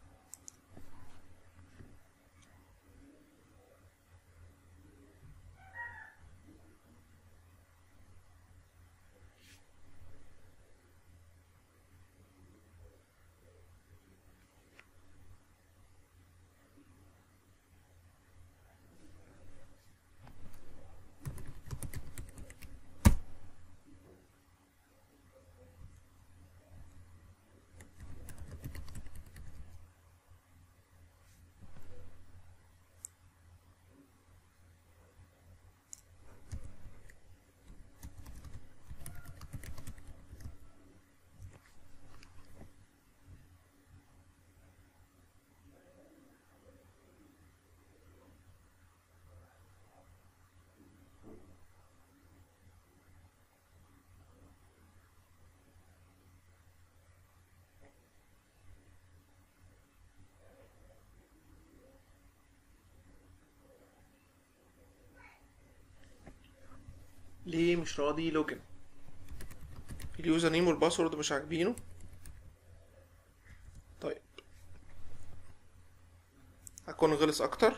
ليه مش راضي لوجن؟ اليوزر نيم والباسورد مش عاجبينه. طيب هكون غلس اكتر.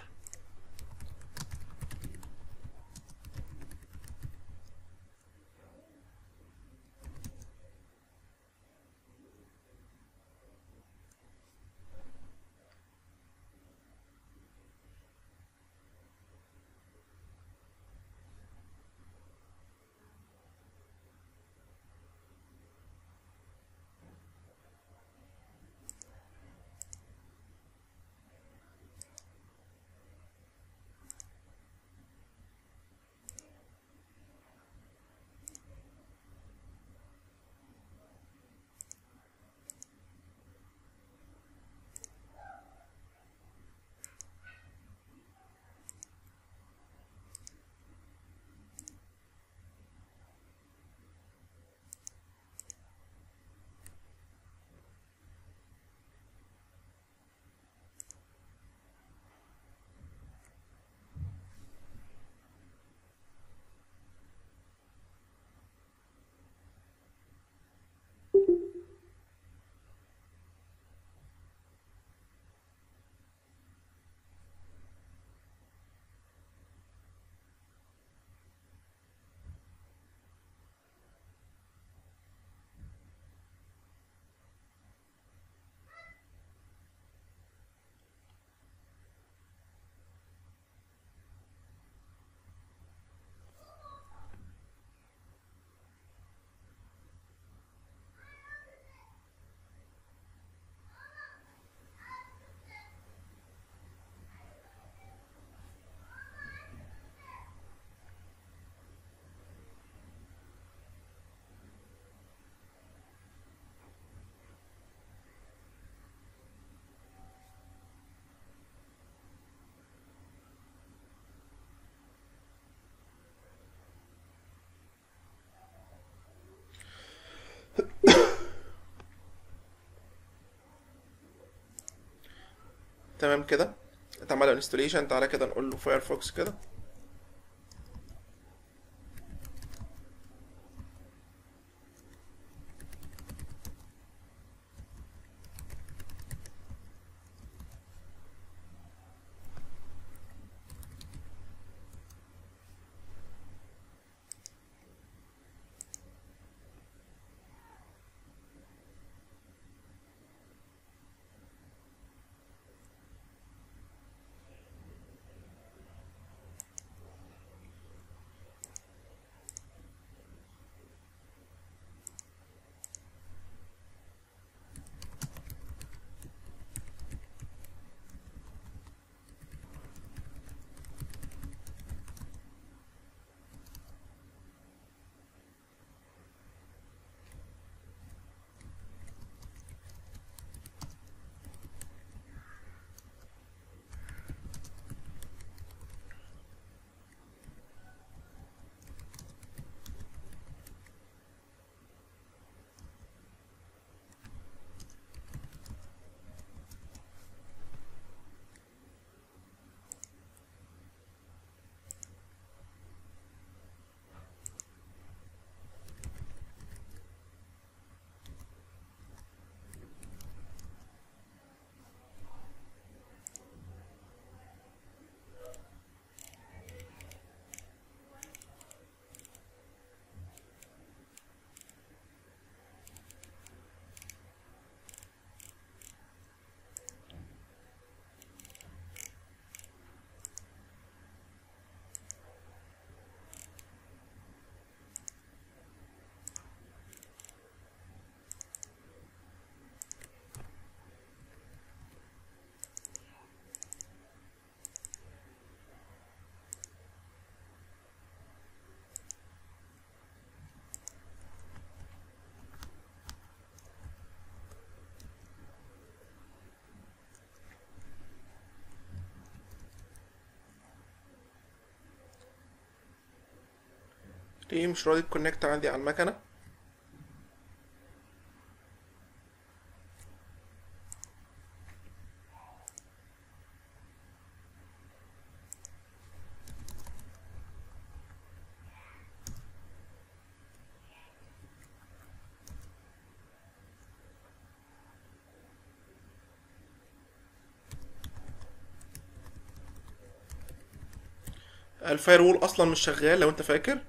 تمام كده، اتعمل انستوليشن. تعالى كده نقول له فايرفوكس كده. ليه مش راضي الكونكت عندي على المكنة؟ الفاير وول اصلا مش شغال لو انت فاكر.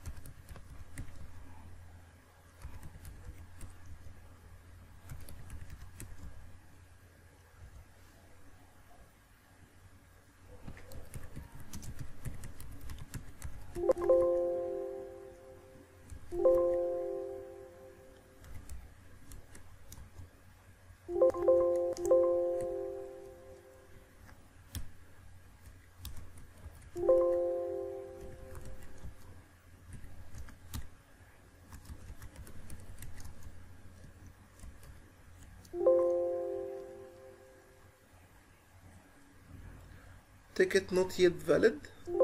ticket not yet valid.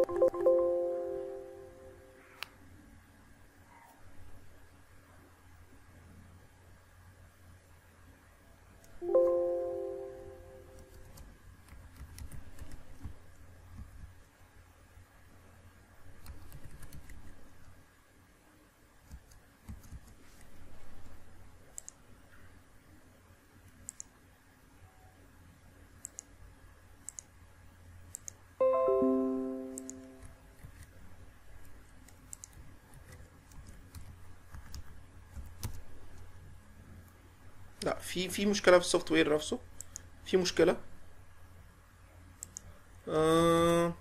لا، في مشكلة في السوفت وير نفسه، في مشكلة. آه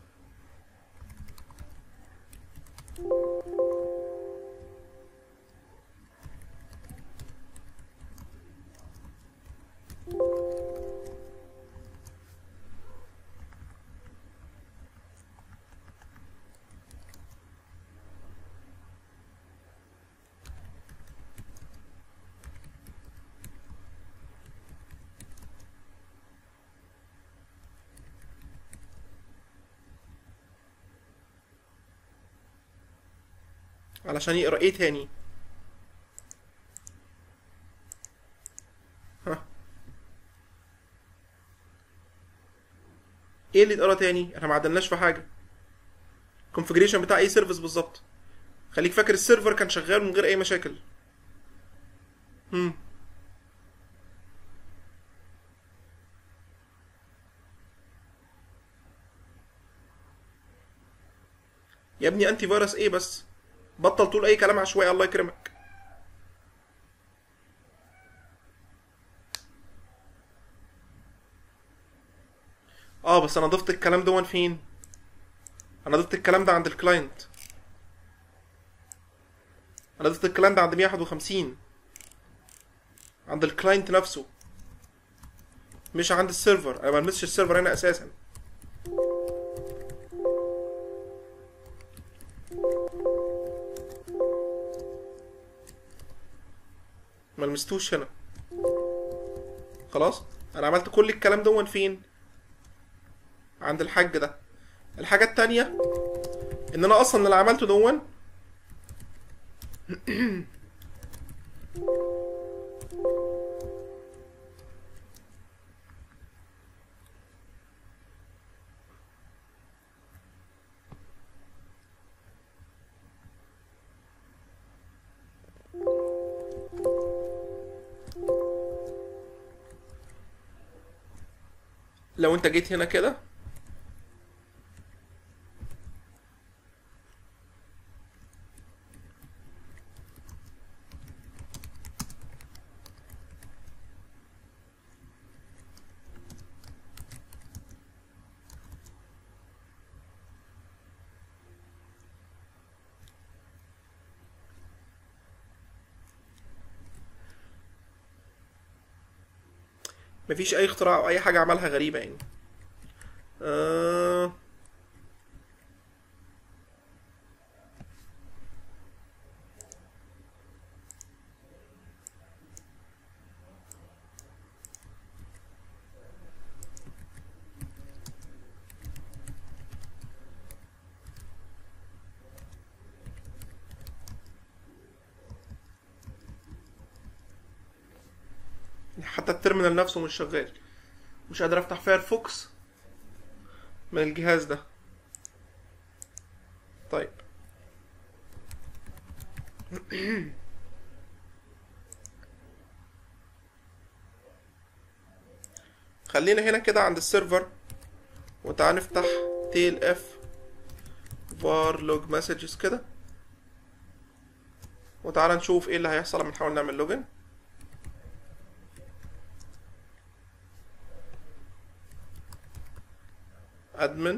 علشان يقرا ايه تاني؟ ها، ايه اللي اتقرا تاني؟ احنا ما عدلناش في حاجه. الكونفجريشن بتاع اي سيرفيس بالظبط. خليك فاكر السيرفر كان شغال من غير اي مشاكل. هم. يا ابني انتي فيروس ايه بس؟ بطل تقول اي كلام عشوائي الله يكرمك. اه بس انا ضفت الكلام ده فين؟ انا ضفت الكلام ده عند الكلاينت. انا ضفت الكلام ده عند 151 عند الكلاينت نفسه، مش عند السيرفر. انا ما لمستش السيرفر هنا اساسا. ما لمستوش هنا. خلاص انا عملت كل الكلام ده فين؟ عند الحاج ده. الحاجه التانية ان انا اصلا اللي عملته ده لو انت جيت هنا كده مفيش اي اختراع او اي حاجه عملها غريبه يعني. آه... حتى التيرمينال نفسه مش شغال. مش قادر افتح فايرفوكس من الجهاز ده. طيب خلينا هنا كده عند السيرفر، وتعال نفتح تيل اف var log messages كده، وتعال نشوف ايه اللي هيحصل لما نحاول نعمل لوجن. admin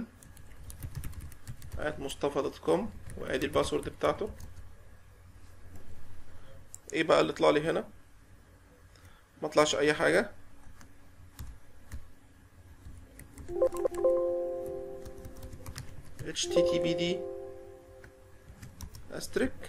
@mustafa.com وادي الباسورد بتاعته. ايه بقى اللي طلع لي هنا؟ ما طلعش اي حاجه. httpd asterisk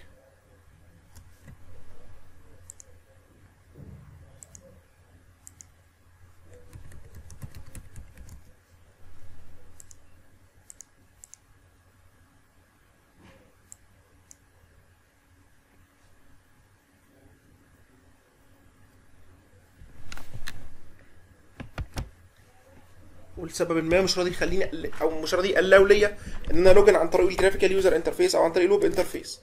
ولسبب ما مش راضي يخليني او مش راضي يقلو ليا ان انا لوجن عن طريق الجرافيكال يوزر انترفيس او عن طريق لوب انترفيس.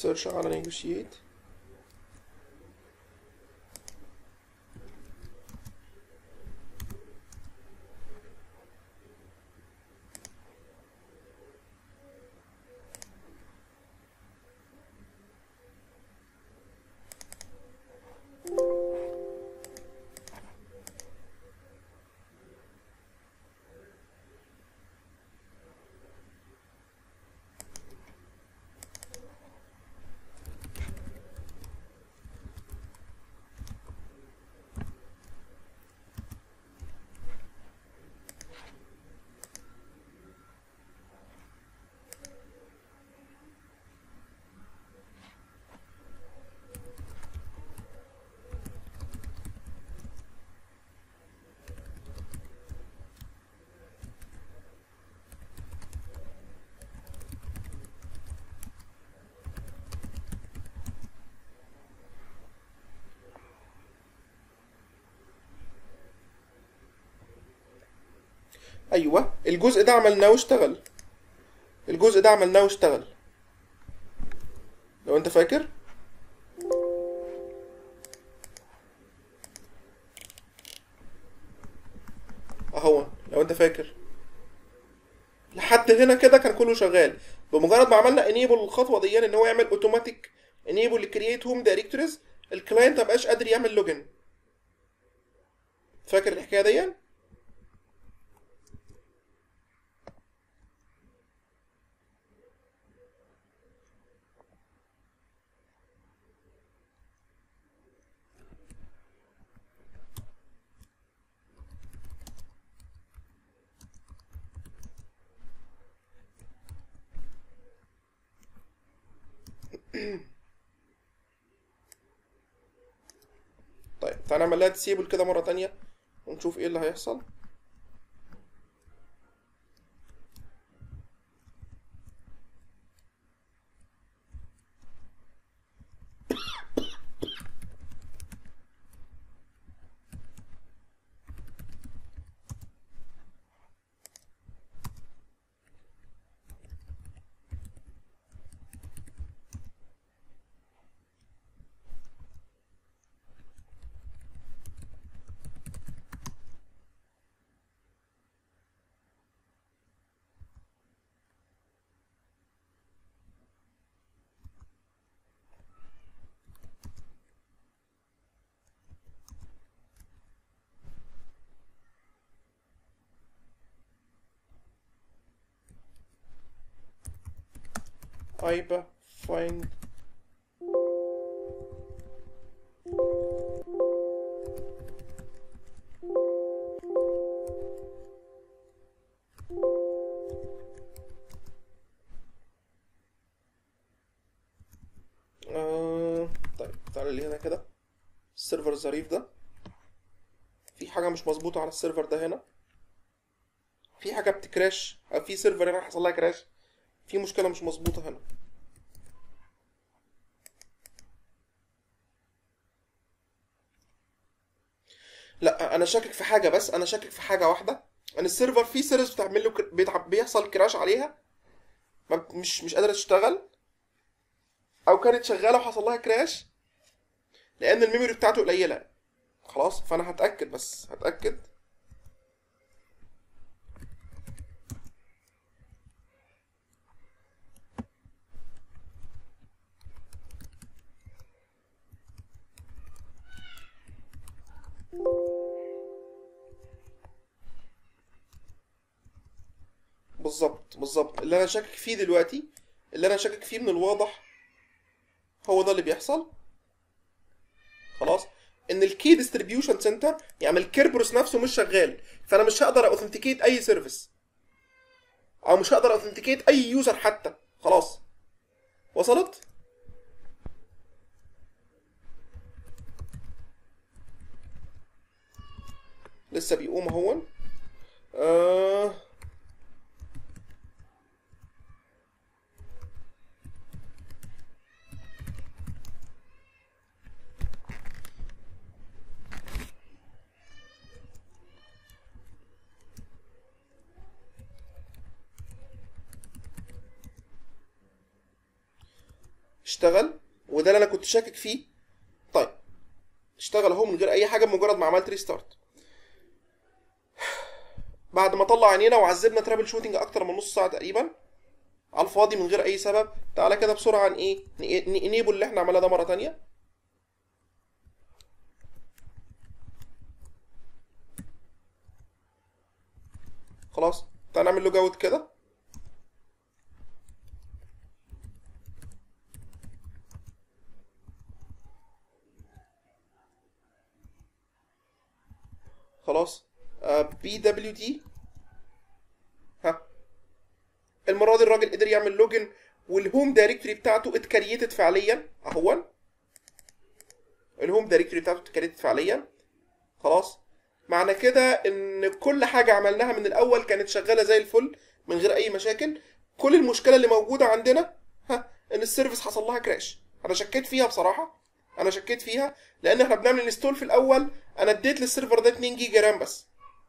سيرش على نيجوشيت. ايوه الجزء ده عملناه واشتغل. الجزء ده عملناه واشتغل لو انت فاكر. اهو لو انت فاكر لحد هنا كده كان كله شغال. بمجرد ما عملنا انيبل الخطوه دي ان هو يعمل اوتوماتيك انيبل لكرييت هوم دايركتوريز، الكلاينت مبقاش قادر يعمل لوجن. فاكر الحكايه دي؟ طيب تعالى نعمل لها ديسيبل كده مره تانية ونشوف ايه اللي هيحصل. ايبا find طيب تعالى لي هنا كده. السيرفر الظريف ده في حاجه مش مظبوطه على السيرفر ده هنا. في حاجه بتكراش او في سيرفر هنا حصل لها كراش. في مشكله مش مظبوطه هنا. لا انا شاكك في حاجه، بس انا شاكك في حاجه واحده، ان السيرفر في سيرفيس بتعمل له بيحصل كراش عليها، مش قادره تشتغل، او كانت شغاله وحصل لها كراش لان الميموري بتاعته قليله. خلاص فانا هتاكد، بس هتاكد. بالظبط اللي انا شاكك فيه دلوقتي، اللي انا شاكك فيه من الواضح هو ده اللي بيحصل. خلاص ان الكي ديستريبيوشن سنتر يعني الكيربروس نفسه مش شغال، فانا مش هقدر اوثنتيكيت اي سيرفيس او مش هقدر اوثنتيكيت اي يوزر حتى. خلاص وصلت. لسه بيقوم اهون. اشتغل، وده اللي انا كنت شاكك فيه. طيب اشتغل اهو من غير اي حاجه بمجرد ما عملت ريستارت. بعد ما طلع عينينا وعذبنا ترابل شوتنج اكتر من نص ساعه تقريبا على الفاضي من غير اي سبب، تعالى كده بسرعه نيبل اللي احنا عملناه ده مره تانية. خلاص تعالى نعمل لوج اوت كده. خلاص بي دبليو دي. ها المره دي الراجل قدر يعمل لوجن والهوم دايركتوري بتاعته اتكريتد فعليا اهون. الهوم دايركتوري بتاعته اتكريتد فعليا. خلاص معنى كده ان كل حاجه عملناها من الاول كانت شغاله زي الفل من غير اي مشاكل. كل المشكله اللي موجوده عندنا ان السيرفيس حصل لها كراش. انا شكيت فيها بصراحه، انا شكيت فيها لان احنا بنعمل انستول في الاول. انا اديت للسيرفر ده 2 جيجا رام بس.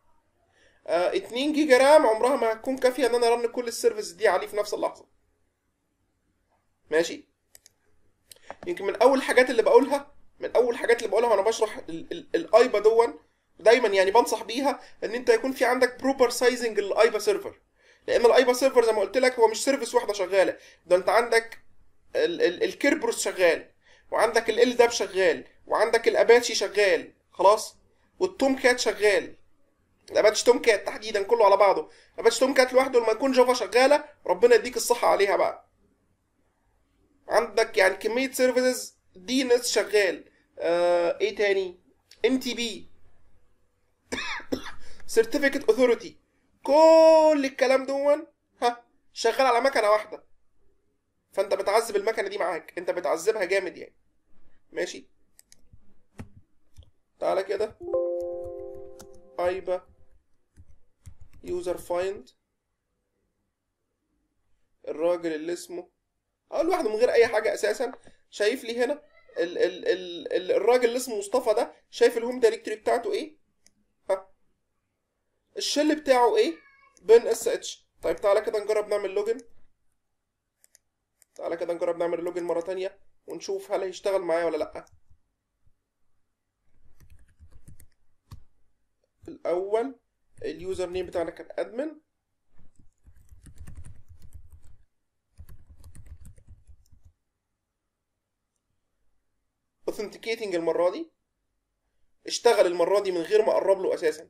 2 جيجا رام عمرها ما هتكون كافيه ان انا ارن كل السيرفيس دي عليه في نفس اللحظه. ماشي. يمكن من اول الحاجات اللي بقولها وانا بشرح الايبا دون دايما يعني بنصح بيها ان انت يكون في عندك بروبر سايزنج للايبا سيرفر. لان الايبا سيرفر زي ما قلت لك هو مش سيرفيس واحده شغاله، ده انت عندك الكيربروس شغال، وعندك ال داب شغال، وعندك الاباتشي شغال. خلاص. والتوم كات شغال. الاباتشي توم كات تحديدا كله على بعضه. الاباتشي توم كات لوحده لما يكون جافا شغاله ربنا يديك الصحه عليها بقى. عندك يعني كميه سيرفيسز دي ناس شغال. ايه تاني؟ ان تي بي، سيرتيفيكت اوثوريتي، كل الكلام دون شغال على مكنه واحده. فانت بتعذب المكنه دي معاك، انت بتعذبها جامد يعني. ماشي. تعالى كده ايبا يوزر فايند الراجل اللي اسمه لوحده من غير اي حاجه اساسا. شايف لي هنا الراجل اللي اسمه مصطفى ده، شايف الهوم دايركتوري بتاعته ايه؟ الشل بتاعه ايه؟ بن اس اتش. طيب تعالى كده نجرب نعمل لوجن. تعالى كده نجرب نعمل لوجن مره تانية ونشوف هل هيشتغل معايا ولا لا. الاول اليوزر نيم بتاعنا كان ادمن. اوثنتيكيتنج المره دي اشتغل المره دي من غير ما اقرب له اساسا.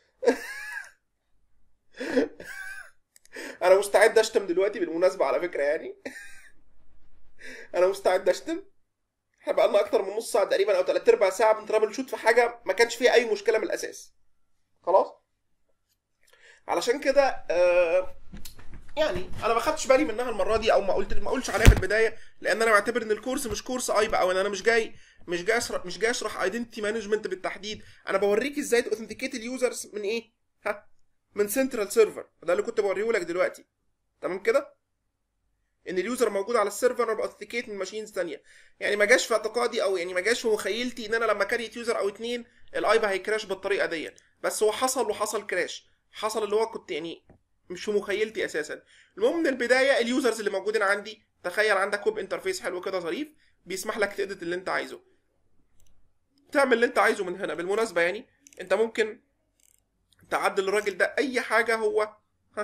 انا مستعد اشتم دلوقتي بالمناسبه على فكره يعني. انا مستعد اشتم. احنا بقالنا اكتر من نص ساعه تقريبا او 3/4 ساعه بنترابل شوت في حاجه ما كانش فيها اي مشكله من الاساس. خلاص. علشان كده يعني انا ما خدتش بالي منها المره دي، او ما اقولش عليها في البدايه، لان انا بعتبر ان الكورس مش كورس ايبا، او انا مش جاي اشرح ايدنتي مانجمنت بالتحديد. انا بوريك ازاي تاوثنتيكيت اليوزرز من ايه؟ من سنترال سيرفر. ده اللي كنت بوريه لك دلوقتي. تمام كده؟ ان اليوزر موجود على السيرفر انا باوثنتيكيت من ماشينز ثانيه. يعني ما جاش في اعتقادي او يعني ما جاش في مخيلتي ان انا لما كريت يوزر او اتنين الايبا هيكراش بالطريقه دي. بس هو حصل وحصل كراش. حصل اللي هو كنت يعني مش في مخيلتي اساسا. المهم من البدايه اليوزرز اللي موجودين عندي، تخيل عندك ويب انترفيس حلو كده ظريف بيسمح لك تedit اللي انت عايزه، تعمل اللي انت عايزه من هنا. بالمناسبه يعني انت ممكن تعدل الراجل ده اي حاجه هو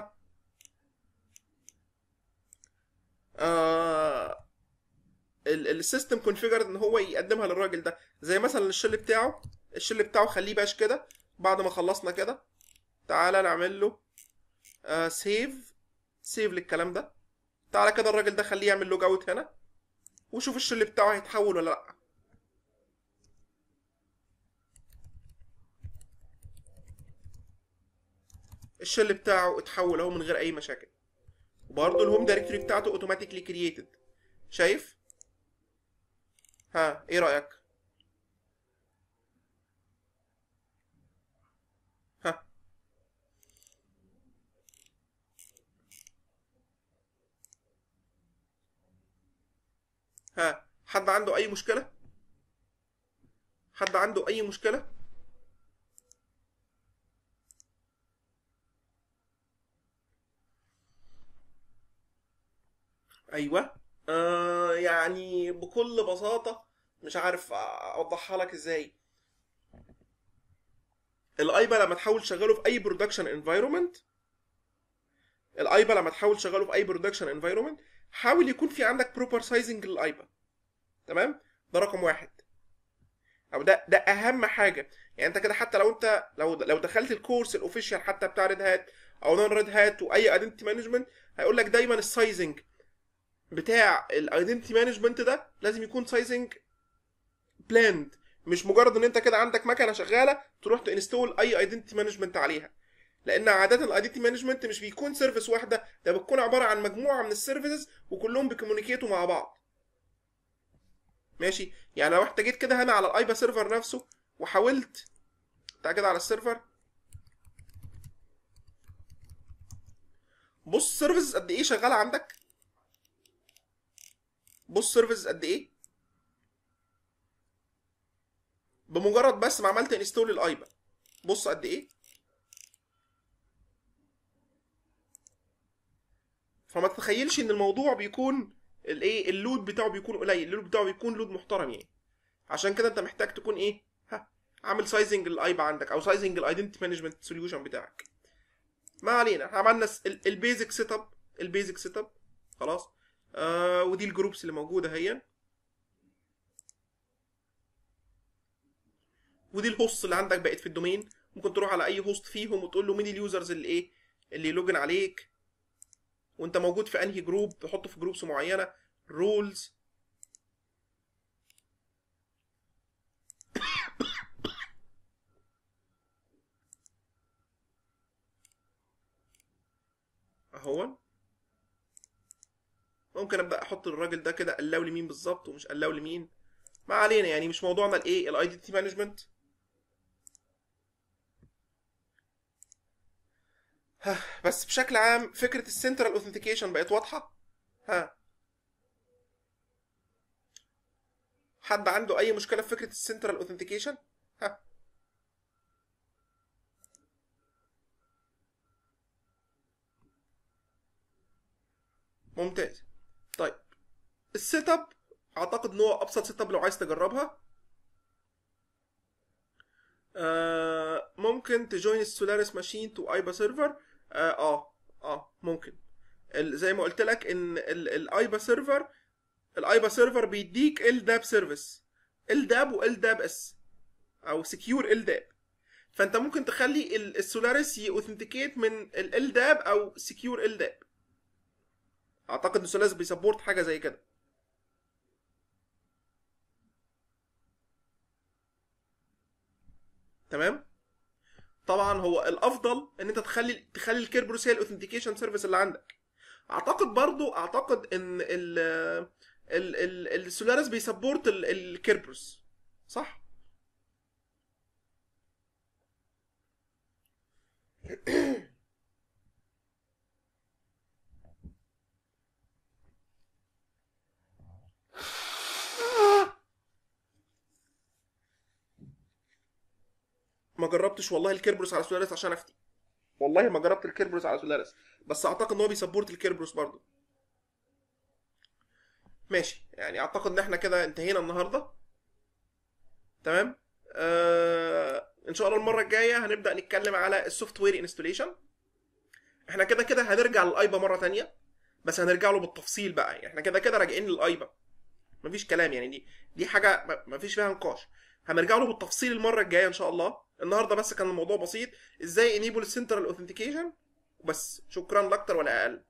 السيستم كونفيجر ان هو يقدمها للراجل ده. زي مثلا الشل بتاعه خليه باش كده. بعد ما خلصنا كده تعالى نعمل له سيف للكلام ده. تعالى كده الراجل ده خليه يعمل لوج اوت هنا وشوف الشل بتاعه هيتحول ولا لا. الشل بتاعه اتحول اهو من غير اي مشاكل. وبرضه الهوم دايركتوري بتاعته اوتوماتيكلي كرييتد. شايف؟ ايه رايك؟ ها حد عنده اي مشكله؟ حد عنده اي مشكله؟ ايوه. يعني بكل بساطه مش عارف اوضحها لك ازاي. الايبا لما تحاول تشغله في اي برودكشن انفايرمنت، الايبا لما تحاول تشغله في اي برودكشن انفايرمنت، حاول يكون في عندك بروبر سايزنج للايبا. تمام، ده رقم واحد، او ده اهم حاجه. يعني انت كده حتى لو انت لو دخلت الكورس الاوفيشال حتى بتاع ريد هات او نون ريد هات واي ايدنتي مانجمنت، هيقول لك دايما السايزنج بتاع الايدنتي مانجمنت ده لازم يكون سايزنج بلاند، مش مجرد ان انت كده عندك مكنه شغاله تروح تنستول اي ايدنتي مانجمنت عليها. لان عاده الايدنتي مانجمنت مش بيكون سيرفيس واحده، ده بتكون عباره عن مجموعه من السيرفيسز وكلهم بيكومونيكيتوا مع بعض. ماشي، يعني لو انت جيت كده هنا على الايبا سيرفر نفسه وحاولت تعال كده على السيرفر، بص سيرفيسز قد ايه شغاله عندك، بص سيرفيسز قد ايه بمجرد بس ما عملت انستول الايبا، بص قد ايه. فما تتخيلش ان الموضوع بيكون الايه اللود بتاعه بيكون قليل، اللود بتاعه بيكون لود محترم يعني. عشان كده انت محتاج تكون ايه، عامل سايزنج للايبا عندك او سايزنج الايدنتي مانجمنت سوليوشن بتاعك. ما علينا، احنا عملنا البيزك سيت اب، البيزك سيت اب خلاص. ودي الجروبس اللي موجوده هي، ودي الهوست اللي عندك بقت في الدومين. ممكن تروح على اي هوست فيهم وتقول له مين اليوزرز اللي ايه اللي يلوجن عليك، وانت موجود في انهي جروب، تحطه في جروبس معينه، رولز. اهون ممكن ابدا احط الراجل ده كده الاو لمين بالظبط ومش الاو لمين، ما علينا يعني مش موضوعنا الايه الايدنتي مانجمنت. بس بشكل عام فكره السنترال اوثنتيكيشن بقت واضحه. ها، حد عنده اي مشكله في فكره السنترال اوثنتيكيشن؟ ها، ممتاز. طيب السيت اب اعتقد ان هو ابسط سيت اب لو عايز تجربها. ممكن تجوين السولاريس ماشين تو ايبا سيرفر. ممكن. زي ما قلت لك ان الايبا سيرفر، الايبا سيرفر بيديك ال داب سيرفيس، ال داب وال داب اس او سكيور ال داب. فانت ممكن تخلي السولاريس يوثنتيكيت من ال داب او سكيور ال داب. اعتقد ان السولاريس بيسبورت حاجه زي كده. تمام. طبعا هو الافضل ان انت تخلي الكيربروس هي الاوثنتيكيشن سيرفيس اللي عندك. اعتقد ان السولاريس بيسبورت الكيربروس، صح؟ ما جربتش والله الكيربروس على سولاريس عشان افتي، والله ما جربت الكيربروس على سولاريس، بس اعتقد ان هو بيسبورت الكيربروس برضه. ماشي، يعني اعتقد ان احنا كده انتهينا النهارده. تمام. ان شاء الله المره الجايه هنبدا نتكلم على السوفت وير انستوليشن. احنا كده كده هنرجع للايبا مره تانية، بس هنرجع له بالتفصيل بقى. يعني احنا كده كده راجعين للايبا، مفيش كلام يعني، دي حاجه مفيش فيها نقاش. هنرجع له بالتفصيل المره الجايه ان شاء الله. النهارده بس كان الموضوع بسيط، ازاي انيبل السنترال اوثنتيكيشن بس، شكرا لا اكتر ولا اقل.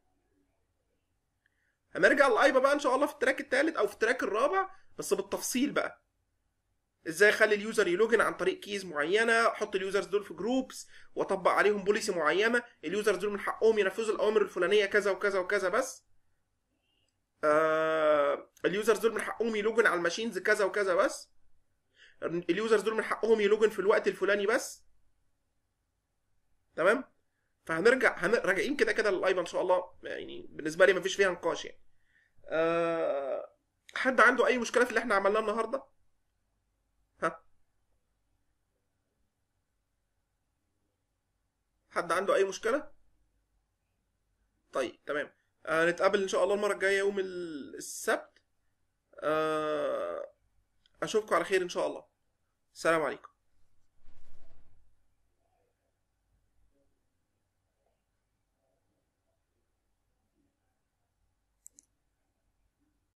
هنرجع للايبا بقى ان شاء الله في التراك الثالث او في التراك الرابع، بس بالتفصيل بقى. ازاي اخلي اليوزر يلوجن عن طريق كيز معينه، احط اليوزرز دول في جروبس واطبق عليهم بوليسي معينه، اليوزرز دول من حقهم ينفذوا الاوامر الفلانيه كذا وكذا وكذا بس. اليوزرز دول من حقهم يلوجن على الماشينز كذا وكذا بس. اليوزرز دول من حقهم يلوجن في الوقت الفلاني بس. تمام. راجعين كده كده للايبا ان شاء الله، يعني بالنسبه لي مفيش فيها نقاش يعني. حد عنده اي مشكله في اللي احنا عملناه النهارده؟ ها، حد عنده اي مشكله؟ طيب تمام. نتقابل ان شاء الله المره الجايه يوم السبت. اشوفكم على خير ان شاء الله. السلام عليكم.